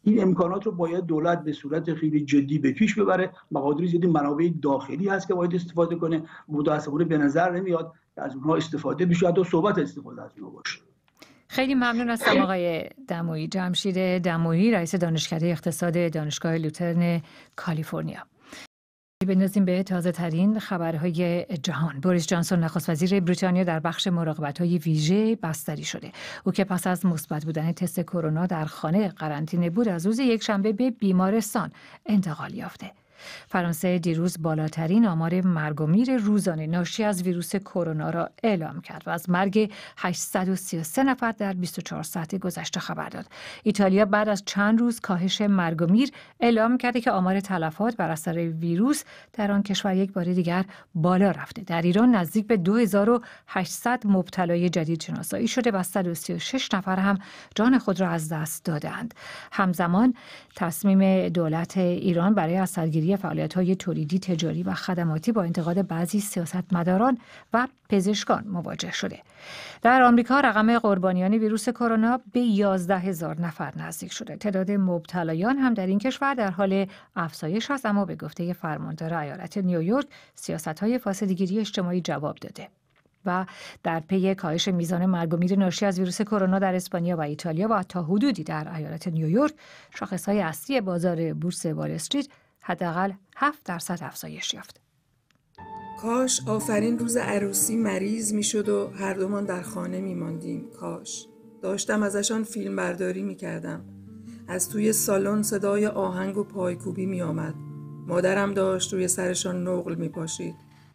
این امکانات رو باید دولت به صورت خیلی جدی به پیش ببره. مقادیر زیادی منابع داخلی هست که باید استفاده کنه. متأسفانه به نظر نمیاد که از اونها استفاده بشه، حتی صحبت استفاده از اونها باشه. خیلی ممنون هستم آقای دمویی. جمشید دمویی، رئیس دانشکده اقتصاد دانشگاه لوترن کالیفرنیا. بندازیم به تازه ترین خبرهای جهان. بوریس جانسون نخست وزیر بریتانیا در بخش مراقبت‌های ویژه بستری شده. او که پس از مثبت بودن تست کرونا در خانه قرنطینه بود، از روز یکشنبه به بیمارستان انتقال یافته. فرانسه دیروز بالاترین آمار مرگ و میر روزانه ناشی از ویروس کرونا را اعلام کرد و از مرگ هشتصد و سی و سه نفر در بیست و چهار ساعت گذشته خبر داد. ایتالیا بعد از چند روز کاهش مرگ و میر اعلام کرده که آمار تلفات بر اثر ویروس در آن کشور یک بار دیگر بالا رفته. در ایران نزدیک به دو هزار و هشتصد مبتلای جدید شناسایی شده و صد و سی و شش نفر هم جان خود را از دست دادند. همزمان تصمیم دولت ایران برای از سرگیری فعالیت‌های تولیدی، تجاری و خدماتی با انتقاد بعضی سیاستمداران و پزشکان مواجه شده. در آمریکا رقم قربانیان ویروس کرونا به یازده هزار نفر نزدیک شده. تعداد مبتلایان هم در این کشور در حال افزایش است، اما به گفته فرماندار ایالت نیویورک سیاست‌های فاصله‌گیری اجتماعی جواب داده. و در پی کاهش میزان مرگ و میر ناشی از ویروس کرونا در اسپانیا و ایتالیا و تا حدودی در ایالت نیویورک، شاخص‌های اصلی بازار بورس وال استریت حداقل هفت درصد افزایش یافت. کاش آفرین روز عروسی مریض میشد و هر دومان در خانه میماندیم. کاش داشتم ازشان فیلم برداری میکردم. از توی سالن صدای آهنگ و پایکوبی میآمد. مادرم داشت روی سرشان نقل میپاشید.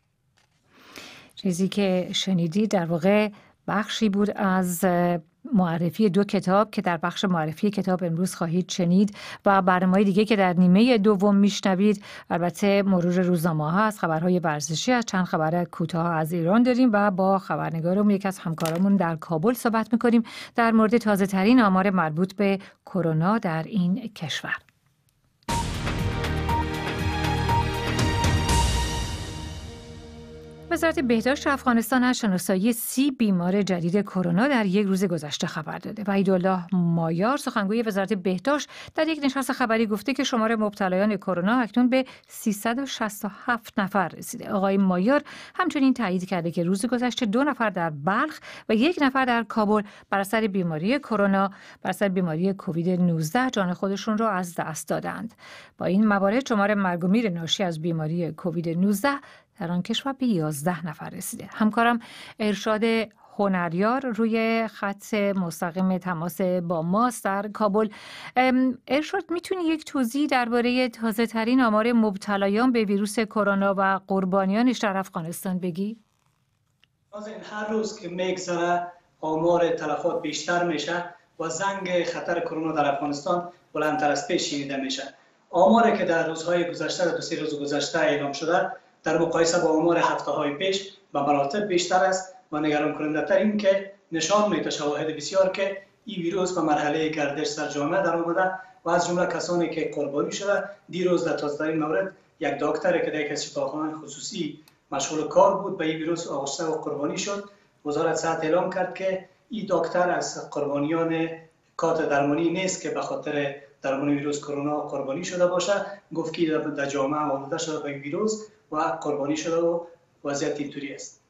چیزی که شنیدی در واقع بخشی بود از معرفی دو کتاب که در بخش معرفی کتاب امروز خواهید شنید و برنامه‌های دیگه که در نیمه دوم میشنوید. البته مرور روزنامه ها از خبرهای ورزشی، از چند خبر کوتاه از ایران داریم و با خبرنگارمون یک از همکارامون در کابل صحبت میکنیم در مورد تازه ترین آمار مربوط به کرونا در این کشور. وزارت بهداشت افغانستان از شناسایی سی بیمار جدید کرونا در یک روز گذشته خبر داده. وحیدالله مایار، سخنگوی وزارت بهداشت، در یک نشست خبری گفته که شمار مبتلایان کرونا اکنون به سیصد و شصت و هفت نفر رسیده. آقای مایار همچنین تایید کرده که روز گذشته دو نفر در بلخ و یک نفر در کابل بر اثر بیماری کرونا، بر اثر بیماری کووید نوزده جان خودشون را از دست دادند. با این موارد شمار مرگ و میر ناشی از بیماری کووید نوزده در آن کشور به یازده نفر رسیده. همکارم ارشاد هنریار روی خط مستقیم تماس با ماست در کابل. ارشاد، میتونی یک توضیح درباره تازه ترین آمار مبتلایان به ویروس کرونا و قربانیانش در افغانستان بگی؟ هر روز که میگذره آمار تلفات بیشتر میشه و زنگ خطر کرونا در افغانستان بلندتر از پیش شنیده میشه. آماری که در روزهای گذشته، در دو سه روز گذشته اعلام شده، در مقایسه با آمار هفته های پیش به مراتب بیشتر است و نگران کننده تر این که نشان میده شواهد بسیار که این ویروس به مرحله گردش در جامعه در آمده و از جمله کسانی که قربانی شده. دیروز در تازه ترین مورد یک دکتر که در یک از شفاخانه‌های خصوصی مشغول کار بود به این ویروس آغشته و قربانی شد. وزارت صحت اعلام کرد که این دکتر از قربانیان کادر درمانی نیست که به خاطر درمان ویروس کرونا قربانی شده باشه. گفت که در جامعه آلوده شده به ویروس و قربانی شده و وضعیت اینطوری است.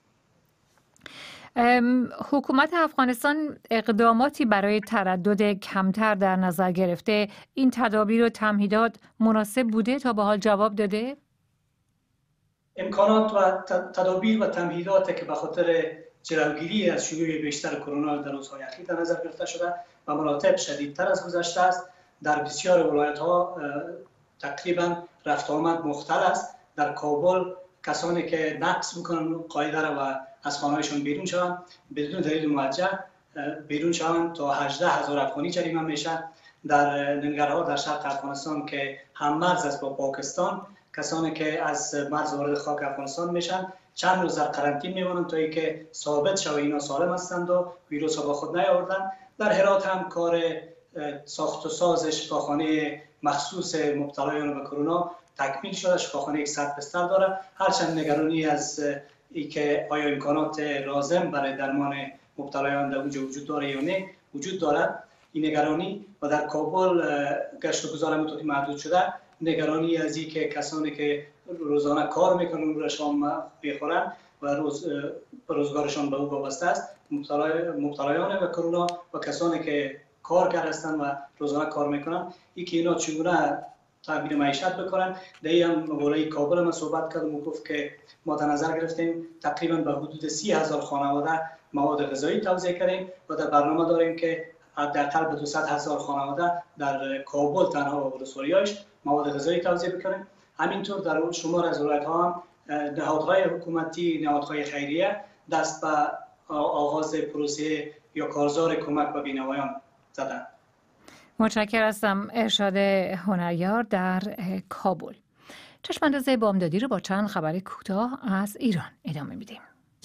حکومت افغانستان اقداماتی برای تردد کمتر در نظر گرفته. این تدابیر و تمهیدات مناسب بوده تا به حال جواب داده؟ امکانات و تدابیر و تمهیداتی که به خاطر جلوگیری از شیوع بیشتر کرونا در روزهای اخیر در نظر گرفته شده و مراتب شدیدتر از گذشته است. در بسیار ولایت‌ها تقریبا رفت آمد مختل است. در کابل کسانی که نقض میکنن قاعده را و از خانه‌هایشان بیرون شوند بدون دلیل موجه بیرون شوند تا هجده هزار افغانی جریمه میشن. در ننگرهار در شرق افغانستان که هم مرز است با پاکستان، کسانی که از مرز وارد خاک افغانستان میشن چند روز در قرنطینه میمونند تا اینکه ثابت شود اینا سالم هستند و ویروس را با خود نیاوردند. در هرات هم کار ساخت و ساز شفاخانه مخصوص مبتلایان به کرونا تکمیل شده. شفاخانه یک صد بستر داره. هرچند نگرانی از ای که آیا امکانات لازم برای درمان مبتلایان در اونجا وجود داره یا نه وجود داره. این نگرانی و در کابل گشت و گذار متوقع محدود شده، نگرانی از این که کسانی که روزانه کار میکنن رو شام بخورن و روز روزگارشان به او وابسته است، مبتلایان به کرونا و کسانی که کارگر هستند و روزانه کار میکنن، این که اینا چگونه تامین معیشت بکنن. در این هم مقاله کابل ما صحبت کردم و گفت که ما در نظر گرفتیم تقریبا به حدود سی هزار خانواده مواد غذایی توزیع کردیم و در برنامه داریم که حداقل به دویست هزار خانواده در کابل تنها و ولسوالی‌اش مواد غذایی توزیع بکنیم. همینطور در شمار از ولایت‌ها هم نهادهای حکومتی، نهادهای خیریه دست به آغاز پروسه یا کارزار کمک به بینوایان زدند. متشکرم هستم. ارشاد هنریار در کابل. چشم‌انداز بامدادی رو با چند خبر کوتاه از ایران ادامه میدیم.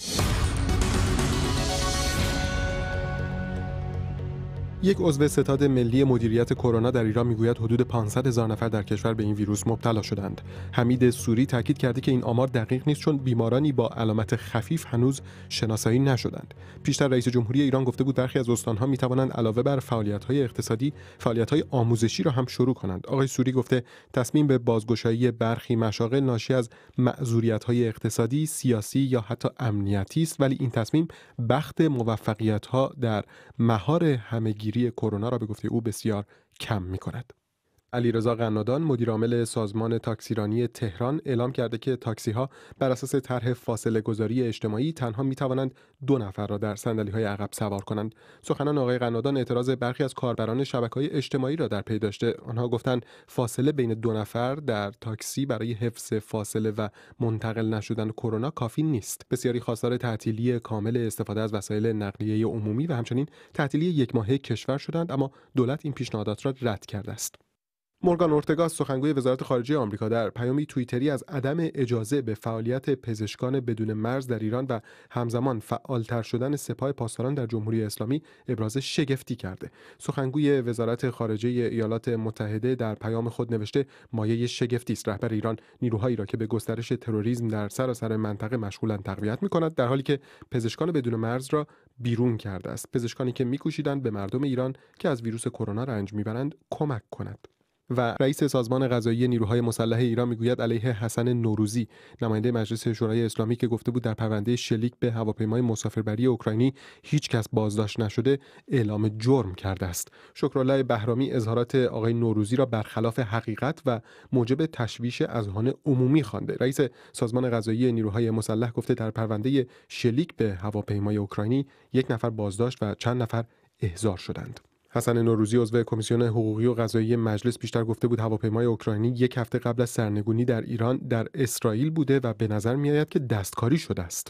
یک عضو ستاد ملی مدیریت کرونا در ایران میگوید حدود پانصد هزار نفر در کشور به این ویروس مبتلا شدند. حمید سوری تاکید کرده که این آمار دقیق نیست چون بیمارانی با علامت خفیف هنوز شناسایی نشدند. پیشتر رئیس جمهوری ایران گفته بود برخی از استان‌ها میتوانند علاوه بر فعالیت‌های اقتصادی، فعالیت‌های آموزشی را هم شروع کنند. آقای سوری گفته تصمیم به بازگشایی برخی مشاغل ناشی از معذوریت‌های اقتصادی، سیاسی یا حتی امنیتی است، ولی این تصمیم بخت موفقیت‌ها در مهار همگیری کرونا را به گفته او بسیار کم می‌کند. علیرضا قنادان مدیر عامل سازمان تاکسیرانی تهران اعلام کرده که تاکسی‌ها بر اساس طرح فاصله گذاری اجتماعی تنها می‌توانند دو نفر را در صندلی‌های عقب سوار کنند. سخنان آقای قنادان اعتراض برخی از کاربران شبکه‌های اجتماعی را در پی داشته. آنها گفتند فاصله بین دو نفر در تاکسی برای حفظ فاصله و منتقل نشدن کرونا کافی نیست. بسیاری خواستار تعطیلی کامل استفاده از وسایل نقلیه عمومی و همچنین تعطیلی یک ماهه کشور شدند، اما دولت این پیشنهادات را رد کرده است. مورگان اورتگا سخنگوی وزارت خارجه آمریکا در پیامی توییتری از عدم اجازه به فعالیت پزشکان بدون مرز در ایران و همزمان فعالتر شدن سپاه پاسداران در جمهوری اسلامی ابراز شگفتی کرده. سخنگوی وزارت خارجه ایالات متحده در پیام خود نوشته مایه شگفتی است رهبر ایران نیروهایی را که به گسترش تروریسم در سراسر منطقه مشغولند تقویت می‌کند، در حالی که پزشکان بدون مرز را بیرون کرده است. پزشکانی که می‌کوشیدند به مردم ایران که از ویروس کرونا رنج می‌برند کمک کنند. و رئیس سازمان قضایی نیروهای مسلح ایران میگوید علیه حسن نوروزی نماینده مجلس شورای اسلامی که گفته بود در پرونده شلیک به هواپیمای مسافربری اوکراینی هیچ کس بازداشت نشده اعلام جرم کرده است. شکرالله بهرامی اظهارات آقای نوروزی را برخلاف حقیقت و موجب تشویش اذهان عمومی خوانده. رئیس سازمان قضایی نیروهای مسلح گفته در پرونده شلیک به هواپیمای اوکراینی یک نفر بازداشت و چند نفر احضار شدند. حسن نوروزی عضو کمیسیون حقوقی و قضایی مجلس پیشتر گفته بود هواپیمای اوکراینی یک هفته قبل از سرنگونی در ایران در اسرائیل بوده و به نظر می‌آید که دستکاری شده است.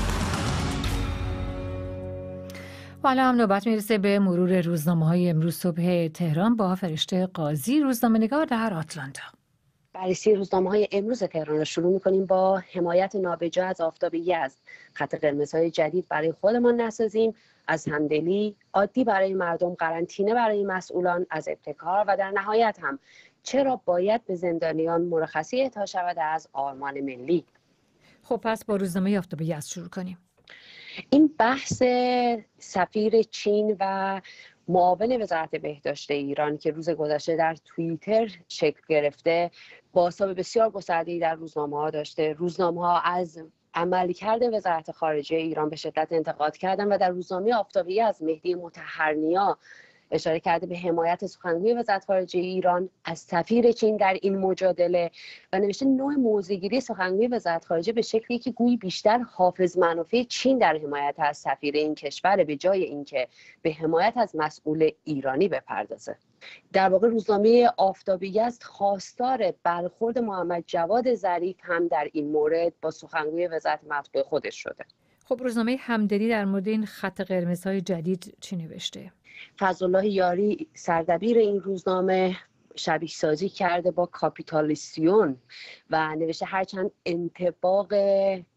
حالا هم نوبت میرسه به مرور روزنامه‌های امروز صبح تهران با فرشته قاضی، روزنامه‌نگار در آتلانتا. بررسی روزنامه‌های امروز تهران را شروع می‌کنیم با حمایت نابجا از آفتاب یزد. خط قرمزهای جدید برای خودمان نسازیم، از همدلی، عادی برای مردم، قرنطینه برای مسئولان، از ابتکار و در نهایت هم چرا باید به زندانیان مرخصی اعطا شود از آرمان ملی. خب پس با روزنامه آفتاب یزد شروع کنیم. این بحث سفیر چین و معاون وزارت بهداشت ایران که روز گذشته در توییتر شکل گرفته بازتاب بسیار گسترده‌ای در روزنامه‌ها داشته. روزنامه‌ها از عملکرد وزارت خارجه ایران به شدت انتقاد کردن و در روزنامه آفتابی از مهدی مطهرنیا اشاره کرده به حمایت سخنگوی وزارت خارجه ایران از سفیر چین در این مجادله و نوشته نوع موضع‌گیری سخنگوی وزارت خارجه به شکلی که گویی بیشتر حافظ منافع چین در حمایت از سفیر این کشور به جای اینکه به حمایت از مسئول ایرانی بپردازه. در واقع روزنامه آفتابی است خواستار برخورد محمد جواد ظریف هم در این مورد با سخنگوی وزارت مطبوع خودش شده. خب روزنامه همدلی در مورد این خط قرمزهای جدید چی نوشته؟ فضلالله یاری سردبیر این روزنامه شبیه سازی کرده با کاپیتالیسیون و نوشته هرچند انطباق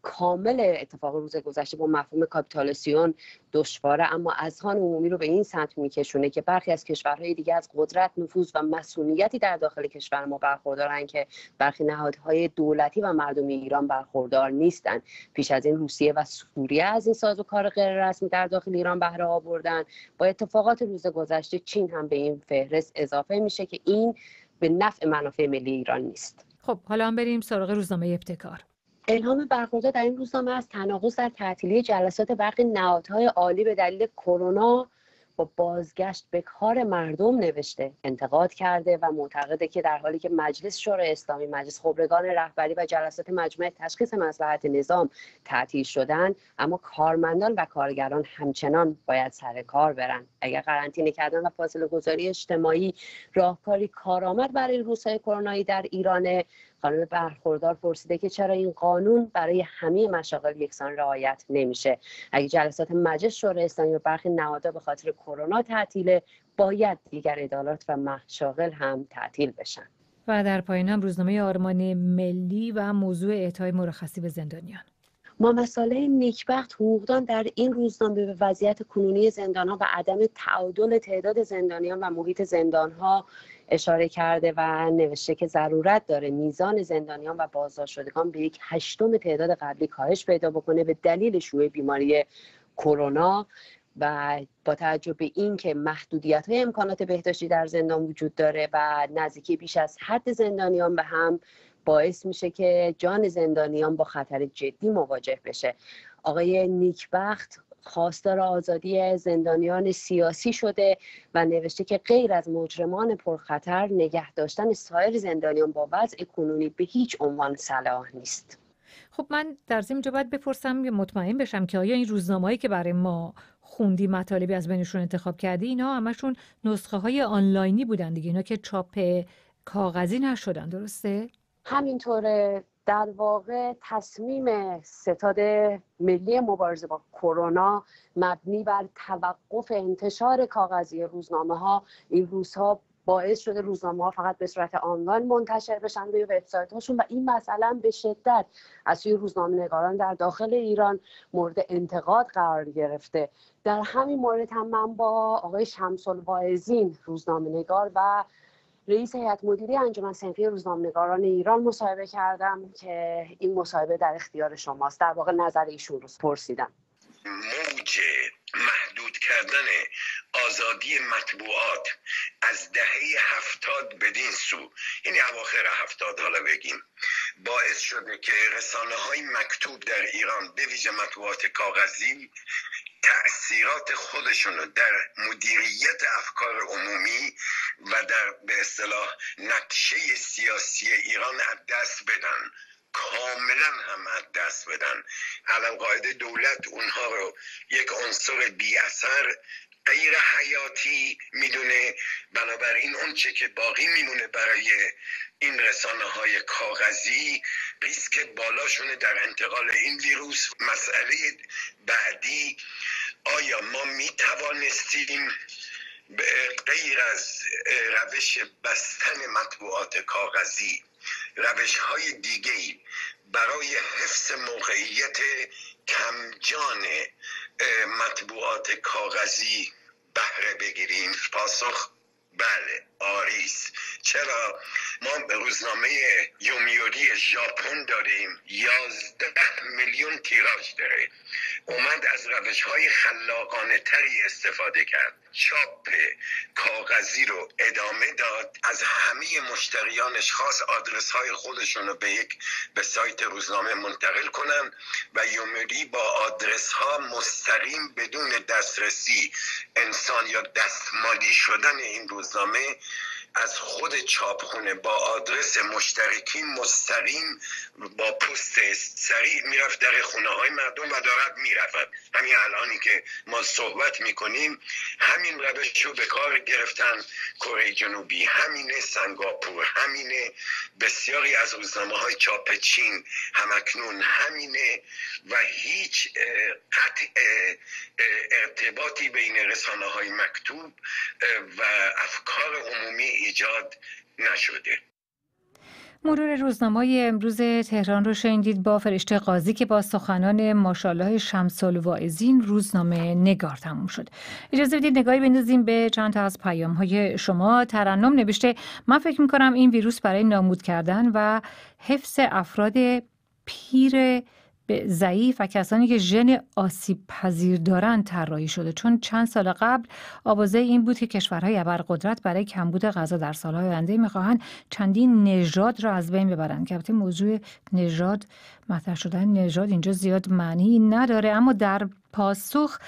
کامل اتفاق روز گذشته با مفهوم کاپیتولاسیون دشواره، اما اذهان عمومی رو به این سمت میکشونه که برخی از کشورهای دیگه از قدرت، نفوذ و مسئولیتی در داخل کشور ما برخوردارن که برخی نهادهای دولتی و مردمی ایران برخوردار نیستن. پیش از این روسیه و سوریه از این سازوکار غیر رسمی در داخل ایران بهره آوردن. با اتفاقات روز گذشته چین هم به این فهرست اضافه میشه که این به نفع منافع ملی ایران نیست. خب حالا هم بریم سراغ روزنامه ابتکار. الهام برخوردار در این روزنامه از تناقض در تعطیلی جلسات برخی نهادهای عالی به دلیل کرونا با بازگشت به کار مردم نوشته. انتقاد کرده و معتقده که در حالی که مجلس شورای اسلامی، مجلس خبرگان رهبری و جلسات مجمع تشخیص مصلحت نظام تعطیل شدن، اما کارمندان و کارگران همچنان باید سر کار برن. اگر قرنطینه کردن و فاصله گذاری اجتماعی راهکاری کارآمد برای روزهای کرونایی در ایران، خانم برخوردار پرسیده که چرا این قانون برای همه مشاغل یکسان رعایت نمیشه. اگه جلسات مجلس شورای اسلامی و برخی نهادها به خاطر کرونا تعطیل، باید دیگر ادارات و مشاغل هم تعطیل بشن. و در پایین هم روزنامه آرمان ملی و موضوع اعطای مرخصی به زندانیان. ما مسئله نیکبخت حقوقدان در این روزنامه به وضعیت کنونی زندان‌ها و عدم تعادل تعداد زندانیان و محیط زندان‌ها اشاره کرده و نوشته که ضرورت داره میزان زندانیان و بازداشت شدگان به یک هشتم تعداد قبلی کاهش پیدا بکنه به دلیل شیوع بیماری کرونا، و با توجه به این که محدودیت‌های امکانات بهداشتی در زندان وجود داره و نزدیکی بیش از حد زندانیان به هم باعث میشه که جان زندانیان با خطر جدی مواجه بشه. آقای نیکبخت خواستار آزادی زندانیان سیاسی شده و نوشته که غیر از مجرمان پرخطر، نگه داشتن سایر زندانیان با وضع کنونی به هیچ عنوان صلاح نیست. خب من در ضمن اینجا باید بپرسم، مطمئن بشم که آیا این روزنامه‌ای که برای ما خوندی، مطالبی از بینشون انتخاب کردی، اینا همشون نسخه های آنلاینی بودن دیگه، اینا که چاپ کاغذی نشدن، درسته؟ همینطوره. در واقع تصمیم ستاد ملی مبارزه با کرونا مبنی بر توقف انتشار کاغذی روزنامه ها این روزها باعث شده روزنامه ها فقط به صورت آنلاین منتشر بشن روی وبسایت هاشون و این مسئله به شدت از سوی روزنامه نگاران در داخل ایران مورد انتقاد قرار گرفته. در همین مورد هم من با آقای شمس الواعظین روزنامه نگار و رئیس هیئت مدیره انجمن صنفی روزنامه‌نگاران ایران مصاحبه کردم که این مصاحبه در اختیار شماست. در واقع نظر ایشون رو پرسیدم. موج محدود کردن آزادی مطبوعات از دهه هفتاد بدین سو، یعنی اواخر هفتاد حالا بگیم، باعث شده که رسانه های مکتوب در ایران به ویژه مطبوعات کاغذی تأثیرات خودشونو در مدیریت افکار عمومی و در به اصطلاح نقشه سیاسی ایران از دست بدن، کاملا هم از دست بدن. علم قاعده دولت اونها رو یک عنصر بی اثر، غیر حیاتی میدونه، بنابراین اون چه که باقی میمونه برای این رسانه های کاغذی ریسک بالاشونه در انتقال این ویروس. مسئله بعدی، آیا ما میتوانستیم غیر از روش بستن مطبوعات کاغذی روش های دیگه‌ای برای حفظ موقعیت کمجان مطبوعات کاغذی بهره بگیریم؟ پاسخ بله، آریس. چرا؟ ما به روزنامه یومیوری ژاپن داریم، یازده میلیون تیراژ داره، اومد از روش‌های خلاقانه تری استفاده کرد، چاپ کاغذی رو ادامه داد، از همه مشتریانش خواست آدرس‌های خودشون رو به یک به سایت روزنامه منتقل کنن و یومیوری با آدرس‌ها مستقیم بدون دسترسی انسان یا دستمالی شدن این روزنامه از خود چاپخونه با آدرس مشترکین مستقیم با پست سریع میرفت در خونه های مردم و دارد میرفت. همین الانی که ما صحبت میکنیم همین روش رو به کار گرفتن کره جنوبی، همینه سنگاپور، همینه بسیاری از روزنامه های چاپ چین همکنون همینه و هیچ قطع ارتباطی بین رسانه های مکتوب و افکار عمومی ایجاد نشده. مرور روزنامه‌های امروز تهران رو شنیدید با فرشته قاضی که با سخنان ماشاءالله شمس الواعظین روزنامه نگار تموم شد. اجازه بدید نگاهی بندازیم به چند تا از پیام‌های شما. ترنم نوشته من فکر می‌کنم این ویروس برای نابود کردن و حفظ افراد پیر ضعیف و کسانی که ژن آسیب پذیر دارند طراحی شده، چون چند سال قبل آوازه این بود که کشورهای ابرقدرت برای کمبود غذا در سالهای آینده میخواهند چندین نژاد را از بین ببرند. که البته موضوع نژاد مطرح شدن نژاد اینجا زیاد معنی نداره، اما در پاسخ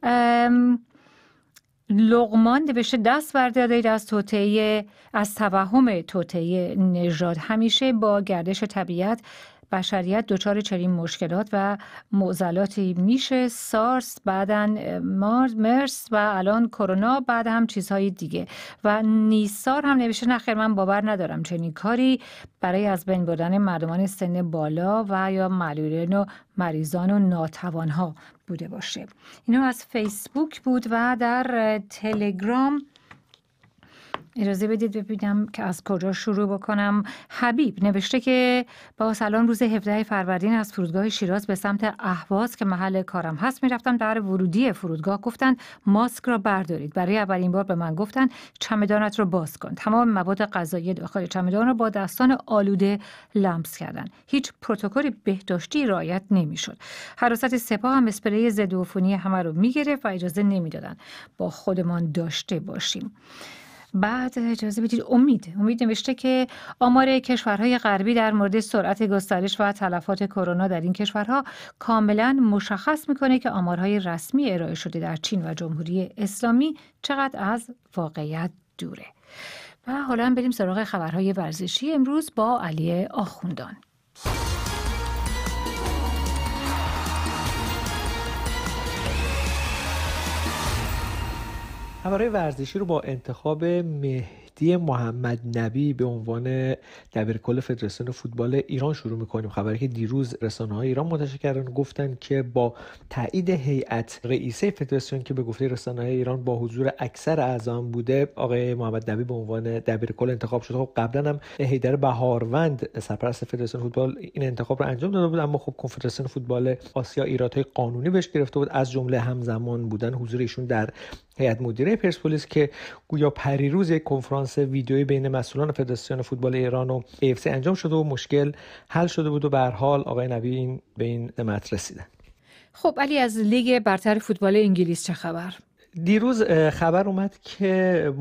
لقمان نوشته دست بردارید از توطئه از توهم توطئه نژاد. همیشه با گردش طبیعت بشریت دچار چنین مشکلات و معضلاتی میشه. سارس، بعداً مارس، مرس و الان کرونا، بعد هم چیزهای دیگه. و نیسار هم نوشته نخیر من باور ندارم چنین کاری برای از بین بردن مردمان سن بالا و یا معلولین و مریضان و ناتوانها بوده باشه. اینا از فیسبوک بود. و در تلگرام اجازه بدید ببینم که از کجا شروع بکنم. حبیب نوشته که با سلام، روز هفدهم فروردین از فرودگاه شیراز به سمت اهواز که محل کارم هست میرفتم. در ورودی فرودگاه گفتند ماسک را بردارید. برای اولین بار به من گفتند چمدانت را باز کن. تمام مواد غذایی داخل چمدان را با دستان آلوده لمس کردند. هیچ پروتکل بهداشتی رعایت نمیشد. حراست سپاه هم اسپری ضد عفونی همه رو میگرفت و اجازه نمیدادند با خودمان داشته باشیم. بعد اجازه بدید امید امید نوشته که آمار کشورهای غربی در مورد سرعت گسترش و تلفات کرونا در این کشورها کاملا مشخص میکنه که آمارهای رسمی ارائه شده در چین و جمهوری اسلامی چقدر از واقعیت دوره. و حالا بریم سراغ خبرهای ورزشی امروز با علی آخوندان. خبرهای ورزشی رو با انتخاب مهدی محمد نبی به عنوان دبیرکل فدراسیون فوتبال ایران شروع می‌کنیم. خبری که دیروز رسانه‌های ایران منتشر کردن گفتن که با تایید هیئت رئیسه فدراسیون که به گفته رسانه‌های ایران با حضور اکثر اعضا بوده، آقای محمد نبی به عنوان دبیرکل انتخاب شده. خب قبلا هم حیدر بهاروند سرپرست فدراسیون فوتبال این انتخاب رو انجام داده بود، اما خب کنفدراسیون فوتبال آسیا ایرادهای قانونی بهش گرفته بود، از جمله همزمان بودن حضور ایشون در هیئت مدیره پرسپولیس که گویا پریروز یک کنفرانس ویدیویی بین مسئولان فدراسیون فوتبال ایران و ای اف سی انجام شده و مشکل حل شده بود و به هر حال آقای نبی این به این سمت رسیدن. خب علی، از لیگ برتر فوتبال انگلیس چه خبر؟ دیروز خبر اومد که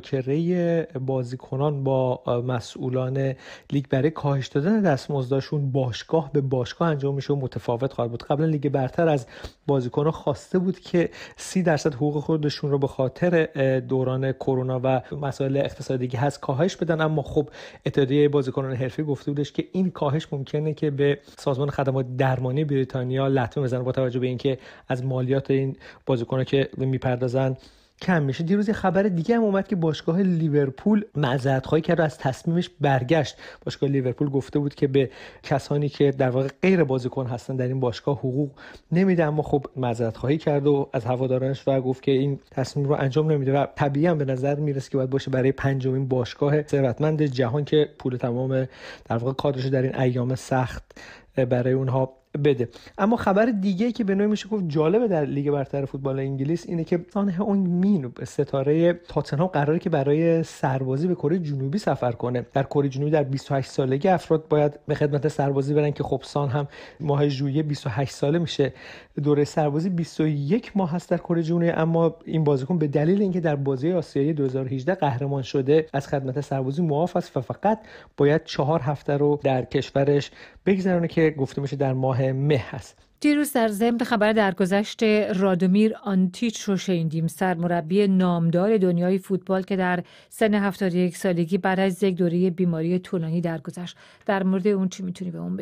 مذاکره بازیکنان با مسئولان لیگ برای کاهش دادن دستمزدشون باشگاه به باشگاه انجام میشه و متفاوت خواهد بود. قبلا لیگ برتر از بازیکنان خواسته بود که سی درصد حقوق خودشون رو به خاطر دوران کرونا و مسائل اقتصادی که هست کاهش بدن، اما خب اتحادیه بازیکنان حرفه‌ای گفته بودش که این کاهش ممکنه که به سازمان خدمات درمانی بریتانیا لطمه بزنه با توجه به اینکه از مالیات این بازیکن‌ها که میپردازن زن کم میشه. دیروز یه خبر دیگه هم اومد که باشگاه لیورپول معذرت خواهی کرد و از تصمیمش برگشت. باشگاه لیورپول گفته بود که به کسانی که در واقع غیر بازیکن هستن در این باشگاه حقوق نمیده، اما خب معذرت خواهی کرد و از هوادارانش و گفت که این تصمیم رو انجام نمیده و طبیعی هم به نظر میرسه که باید باشه برای پنجمین باشگاه ثروتمند جهان که پول تمام در واقع کادرش در این ایام سخت برای اونها بده. اما خبر دیگه که به نوعی میشه گفت جالبه در لیگ برتر فوتبال انگلیس اینه که سان هون مین ستاره تاتنهام قراره که برای سربازی به کره جنوبی سفر کنه. در کره جنوبی در بیست و هشت سالگی افراد باید به خدمت سربازی برن که خب سان هم ماه ژوئیه بیست و هشت ساله میشه. دوره سربازی بیست و یک ماه هست در کره جنوبی، اما این بازیکن به دلیل اینکه در بازی آسیایی دو هزار و هجده قهرمان شده از خدمت سربازی معاف است و فقط باید چهار هفته رو در کشورش بگذرونه که گفته میشه در ماه مه هست. دیروز در ضمن خبر درگذشت رادومیر آنتیچ رو شنیدیم، سرمربی نامدار دنیای فوتبال که در سن هفتاد و یک سالگی بعد از یک دوره بیماری طولانی درگذشت. در مورد اون چی میتونی به اون بگی؟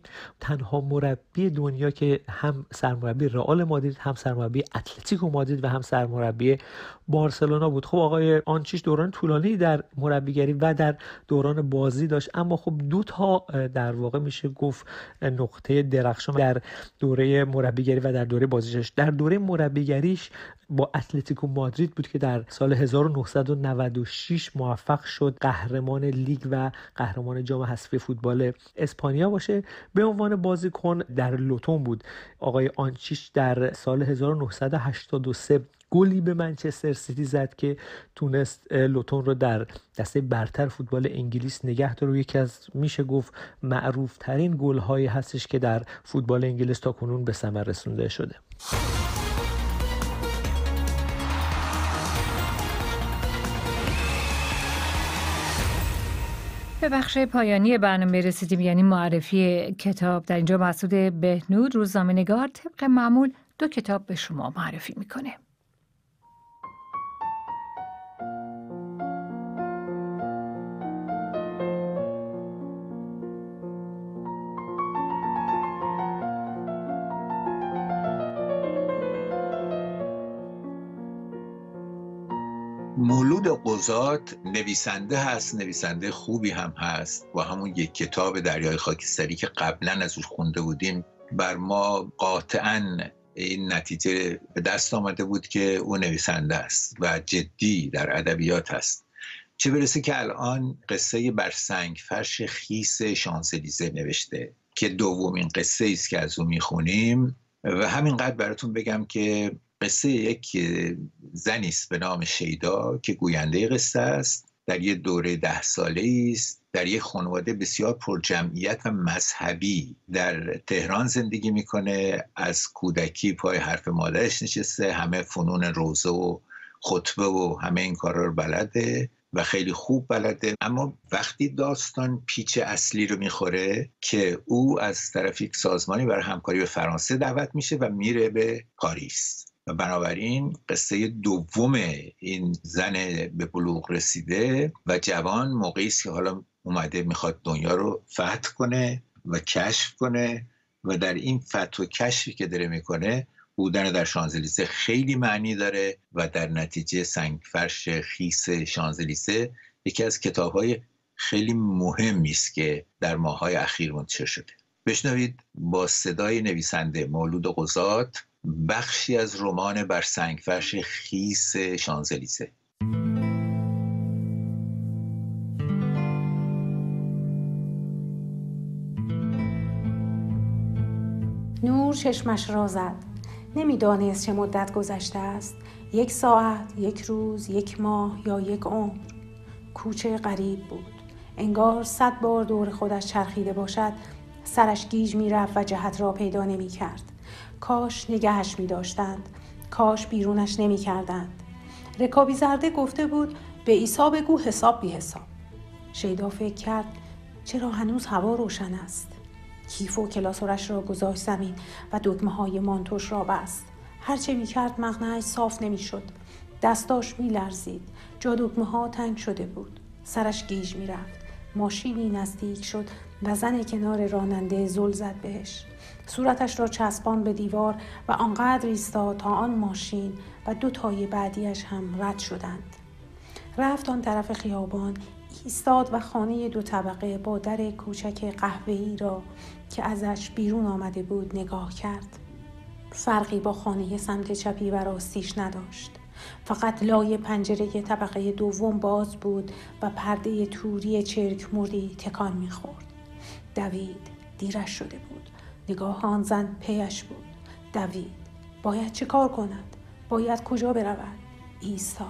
تنها مربی دنیا که هم سرمربی رئال مادرید، هم سرمربی اتلتیکو مادرید و هم سرمربی بارسلونا بود. خب آقای آنچیچ دوران طولانی در مربیگری و در دوران بازی داشت، اما خب دو تا در واقع میشه گفت نقطه درخشان در دوره مربیگری و در دوره بازیش. در دوره مربیگریش با اتلتیکو مادرید بود که در سال هزار و نهصد و نود و شش موفق شد قهرمان لیگ و قهرمان جام حذفی فوتبال اسپانیا باشه. به عنوان بازیکن در لوتون بود. آقای آنچیچ در سال هزار و نهصد و هشتاد و سه گلی به منچستر سیتی زد که تونست لوتون رو در دسته برتر فوتبال انگلیس نگه داره و یکی از میشه گفت معروف ترین گل هایی هستش که در فوتبال انگلیس تا کنون به ثمر رسونده شده. به بخش پایانی برنامه رسیدیم، یعنی معرفی کتاب. در اینجا مسعود بهنود روزنامه‌نگار طبق معمول دو کتاب به شما معرفی میکنه. مولود قضات نویسنده هست، نویسنده خوبی هم هست. با همون یک کتاب دریای خاکستری که قبلا از روش خونده بودیم بر ما قاطعاً این نتیجه به دست آمده بود که او نویسنده است و جدی در ادبیات هست. چه برسه که الان قصه بر سنگ فرش خیس شانزلیزه نوشته که دومین قصه است که از او میخونیم. و همینقدر براتون بگم که قصه یک زنی است به نام شیدا که گوینده قصه است. در یک دوره ده ساله است، در یک خانواده بسیار پر جمعیت و مذهبی در تهران زندگی میکنه. از کودکی پای حرف مادرش نشسته، همه فنون روزه و خطبه و همه این کارا رو بلده و خیلی خوب بلده. اما وقتی داستان پیچ اصلی رو میخوره که او از طرف یک سازمانی برای همکاری به فرانسه دعوت میشه و میره به پاریس و بنابراین قصه دوم این زن به بلوغ رسیده و جوان موقعی است که حالا اومده میخواد دنیا رو فتح کنه و کشف کنه و در این فتح و کشفی که داره میکنه بودن در شانزلیزه خیلی معنی داره و در نتیجه سنگفرش خیس شانزلیزه یکی از کتاب‌های خیلی مهمی است که در ماه‌های اخیر منتشر شده. بشنوید با صدای نویسنده مولود قضات بخشی از رمان بر سنگفرش خیس شانزلیزه. نور چشمش را زد. نمیدانست چه مدت گذشته است. یک ساعت، یک روز، یک ماه یا یک عمر. کوچه غریب بود. انگار صد بار دور خودش چرخیده باشد. سرش گیج می رفت و جهت را پیدا نمی کرد. کاش نگهش می داشتند. کاش بیرونش نمی کردند. رکابی زرده گفته بود به عیسی بگو حساب بی حساب. شیدا فکر کرد چرا هنوز هوا روشن است؟ کیف و کلاسورش را گذاشت زمین و دکمه های مانتوش را بست. هرچه می کرد مقنعش صاف نمی شد. دستاش می لرزید. جا دکمه ها تنگ شده بود. سرش گیج می رفت. ماشینی نزدیک شد و زن کنار راننده زل زد بهش. صورتش را چسبان به دیوار و آنقدر ایستاد تا آن ماشین و دو تای بعدیش هم رد شدند. رفت آن طرف خیابان، ایستاد و خانه دو طبقه با در کوچک قهوه‌ای را که ازش بیرون آمده بود نگاه کرد. فرقی با خانه سمت چپی و راستیش نداشت. فقط لای پنجره طبقه دوم باز بود و پرده توری چرک مردی تکان می‌خورد. دوید، دیرش شده بود. نگاه آن زن پیش بود. دوید، باید چه کار کند؟ باید کجا برود؟ ایستاد.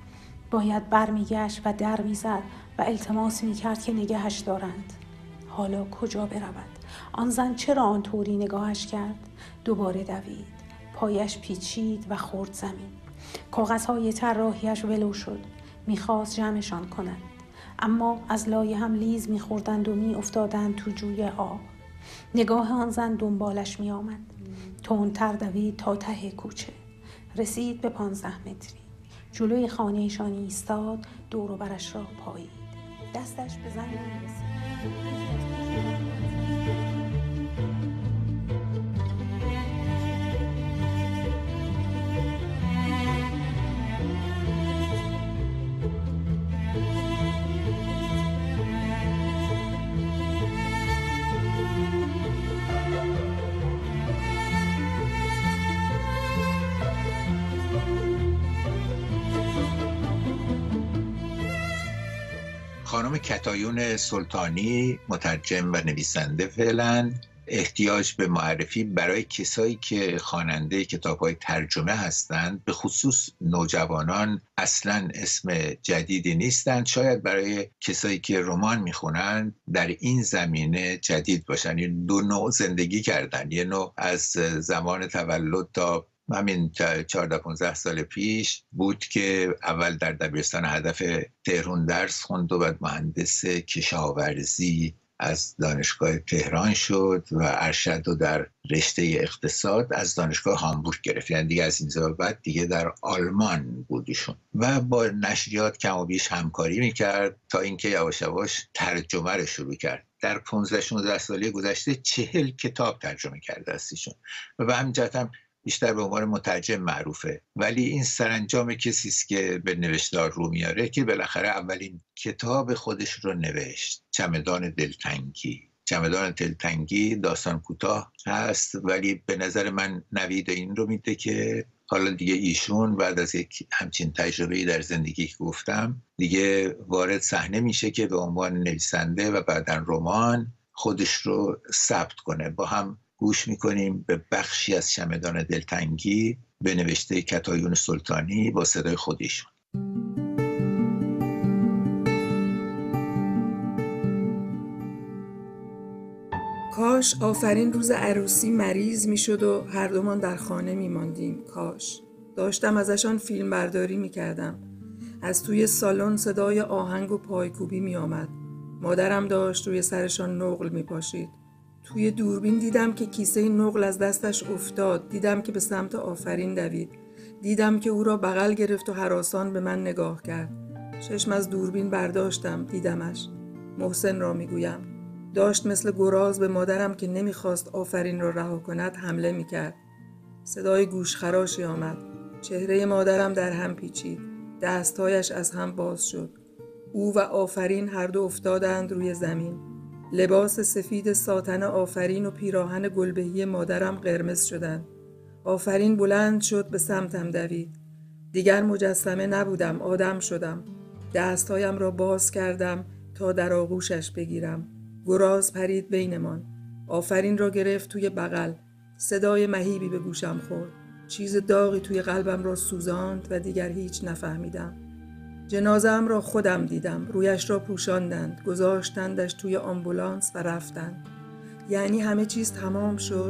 باید برمیگشت و در میزد و التماس میکرد که نگهش دارند. حالا کجا برود؟ آن زن چرا آن طوری نگاهش کرد؟ دوباره دوید. پایش پیچید و خورد زمین. کاغذهای طراحیش ولو شد. میخواست جمعشان کند. اما از لای هم لیز میخوردند و میافتادند تو جوی آب. نگاه آن زن دنبالش میآمد. تندتر دوید تا ته کوچه. رسید به پانزده متری. جلوی خانهشان ایستاد، دور و برش را پایید. دستش به زن رسید. خانم کتایون سلطانی، مترجم و نویسنده فعلا، احتیاج به معرفی برای کسایی که خواننده کتاب‌های ترجمه هستند، به خصوص نوجوانان، اصلاً اسم جدیدی نیستند. شاید برای کسایی که رمان میخونن در این زمینه جدید باشن. این دو نوع زندگی کردن، یه نوع از زمان تولد تا همین چهارده پانزده سال پیش بود که اول در دبیرستان هدف تهران درس خوند و بعد مهندس کشاورزی از دانشگاه تهران شد و ارشد و در رشته اقتصاد از دانشگاه هامبورگ گرفت. یعنی دیگه از این بعد دیگه در آلمان بودیشون و با نشریات کم و بیش همکاری میکرد تا اینکه یواش یواش ترجمه رو شروع کرد. در پانزده شانزده سالی گذشته چهل کتاب ترجمه کرده استیشون و به همین جهت هم بیشتر به عنوان مترجم معروفه. ولی این سرانجام کسی است که به نوشتار رو میاره که بالاخره اولین کتاب خودش رو نوشت، چمدان دلتنگی. چمدان دلتنگی داستان کوتاه هست ولی به نظر من نوید این رو میده که حالا دیگه ایشون بعد از یک همچین تجربه‌ای در زندگی که گفتم دیگه وارد صحنه میشه که به عنوان نویسنده و بعداً رمان خودش رو ثبت کنه. با هم گوش میکنیم به بخشی از چمدان دلتنگی به نوشته کتایون سلطانی با صدای خودشون. کاش آفرین روز عروسی مریض میشد و هر دومان در خانه میماندیم. کاش داشتم ازشان فیلم برداری میکردم. از توی سالن صدای آهنگ و پایکوبی میآمد. مادرم داشت روی سرشان نقل میپاشید. توی دوربین دیدم که کیسه نقل از دستش افتاد. دیدم که به سمت آفرین دوید. دیدم که او را بغل گرفت و هراسان به من نگاه کرد. چشم از دوربین برداشتم، دیدمش. محسن را میگویم. داشت مثل گراز به مادرم که نمیخواست آفرین را رها کند حمله میکرد. صدای گوشخراشی آمد. چهره مادرم در هم پیچید. دستهایش از هم باز شد. او و آفرین هر دو افتادند روی زمین. لباس سفید ساتن آفرین و پیراهن گلبهی مادرم قرمز شدند. آفرین بلند شد به سمتم دوید. دیگر مجسمه نبودم، آدم شدم. دستهایم را باز کردم تا در آغوشش بگیرم. گراز پرید بینمان. آفرین را گرفت توی بغل. صدای مهیبی به گوشم خورد. چیز داغی توی قلبم را سوزاند و دیگر هیچ نفهمیدم. جنازه‌ام را خودم دیدم. رویش را پوشاندند، گذاشتندش توی آمبولانس و رفتند. یعنی همه چیز تمام شد.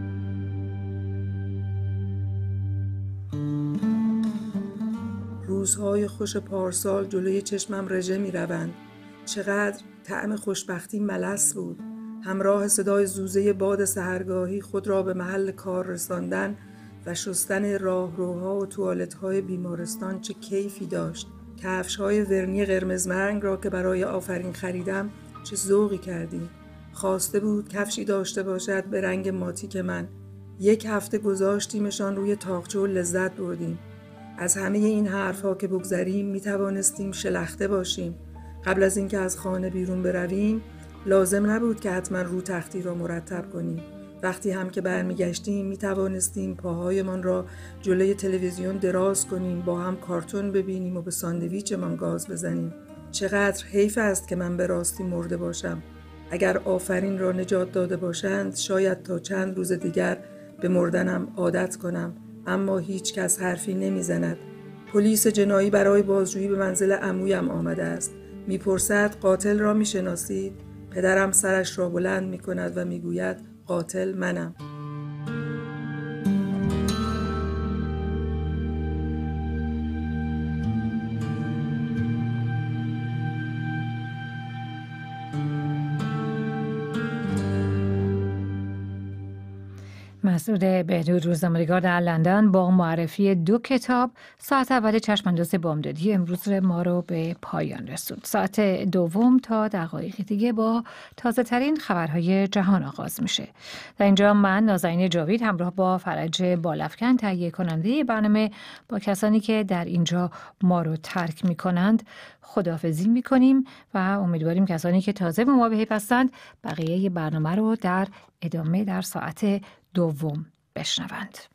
روزهای خوش پارسال جلوی چشمم رژه می روند. چقدر طعم خوشبختی ملس بود. همراه صدای زوزه باد سحرگاهی خود را به محل کار رساندن و شستن راهروها و توالت‌های بیمارستان چه کیفی داشت. کفش‌های ورنی قرمز رنگ را که برای آفرین خریدم چه ذوقی کردیم. خواسته بود کفشی داشته باشد به رنگ ماتیک من. یک هفته گذاشتیمشان روی تاقچه و لذت بردیم. از همه این حرف‌ها که بگذریم می توانستیم شلخته باشیم. قبل از اینکه از خانه بیرون برویم لازم نبود که حتما رو تختی را مرتب کنیم. وقتی هم که برمیگشتیم می توانستیم پاهایمان را جلوی تلویزیون دراز کنیم، با هم کارتون ببینیم و به ساندویچمان گاز بزنیم. چقدر حیف است که من به راستی مرده باشم. اگر آفرین را نجات داده باشند شاید تا چند روز دیگر به مردنم عادت کنم، اما هیچ کس حرفی نمیزند. پلیس جنایی برای بازجویی به منزل عمویم آمده است. میپرسد قاتل را میشناسید؟ پدرم سرش را بلند میکند و میگوید قاتل منم. مسعود بهدود روزنامه‌نگار در لندن با معرفی دو کتاب ساعت اول چشمانداز بامدادی امروز ما رو به پایان رسوند. ساعت دوم تا دقایقی دیگه با تازه ترین خبرهای جهان آغاز میشه. در اینجا من نازنین جاوید همراه با فرج بالافکن تهیه کننده برنامه با کسانی که در اینجا ما رو ترک میکنند خداحافظی میکنیم و امیدواریم کسانی که تازه به ما پیوستند بقیه برنامه رو در ادامه در ساعت دوم بشنوند.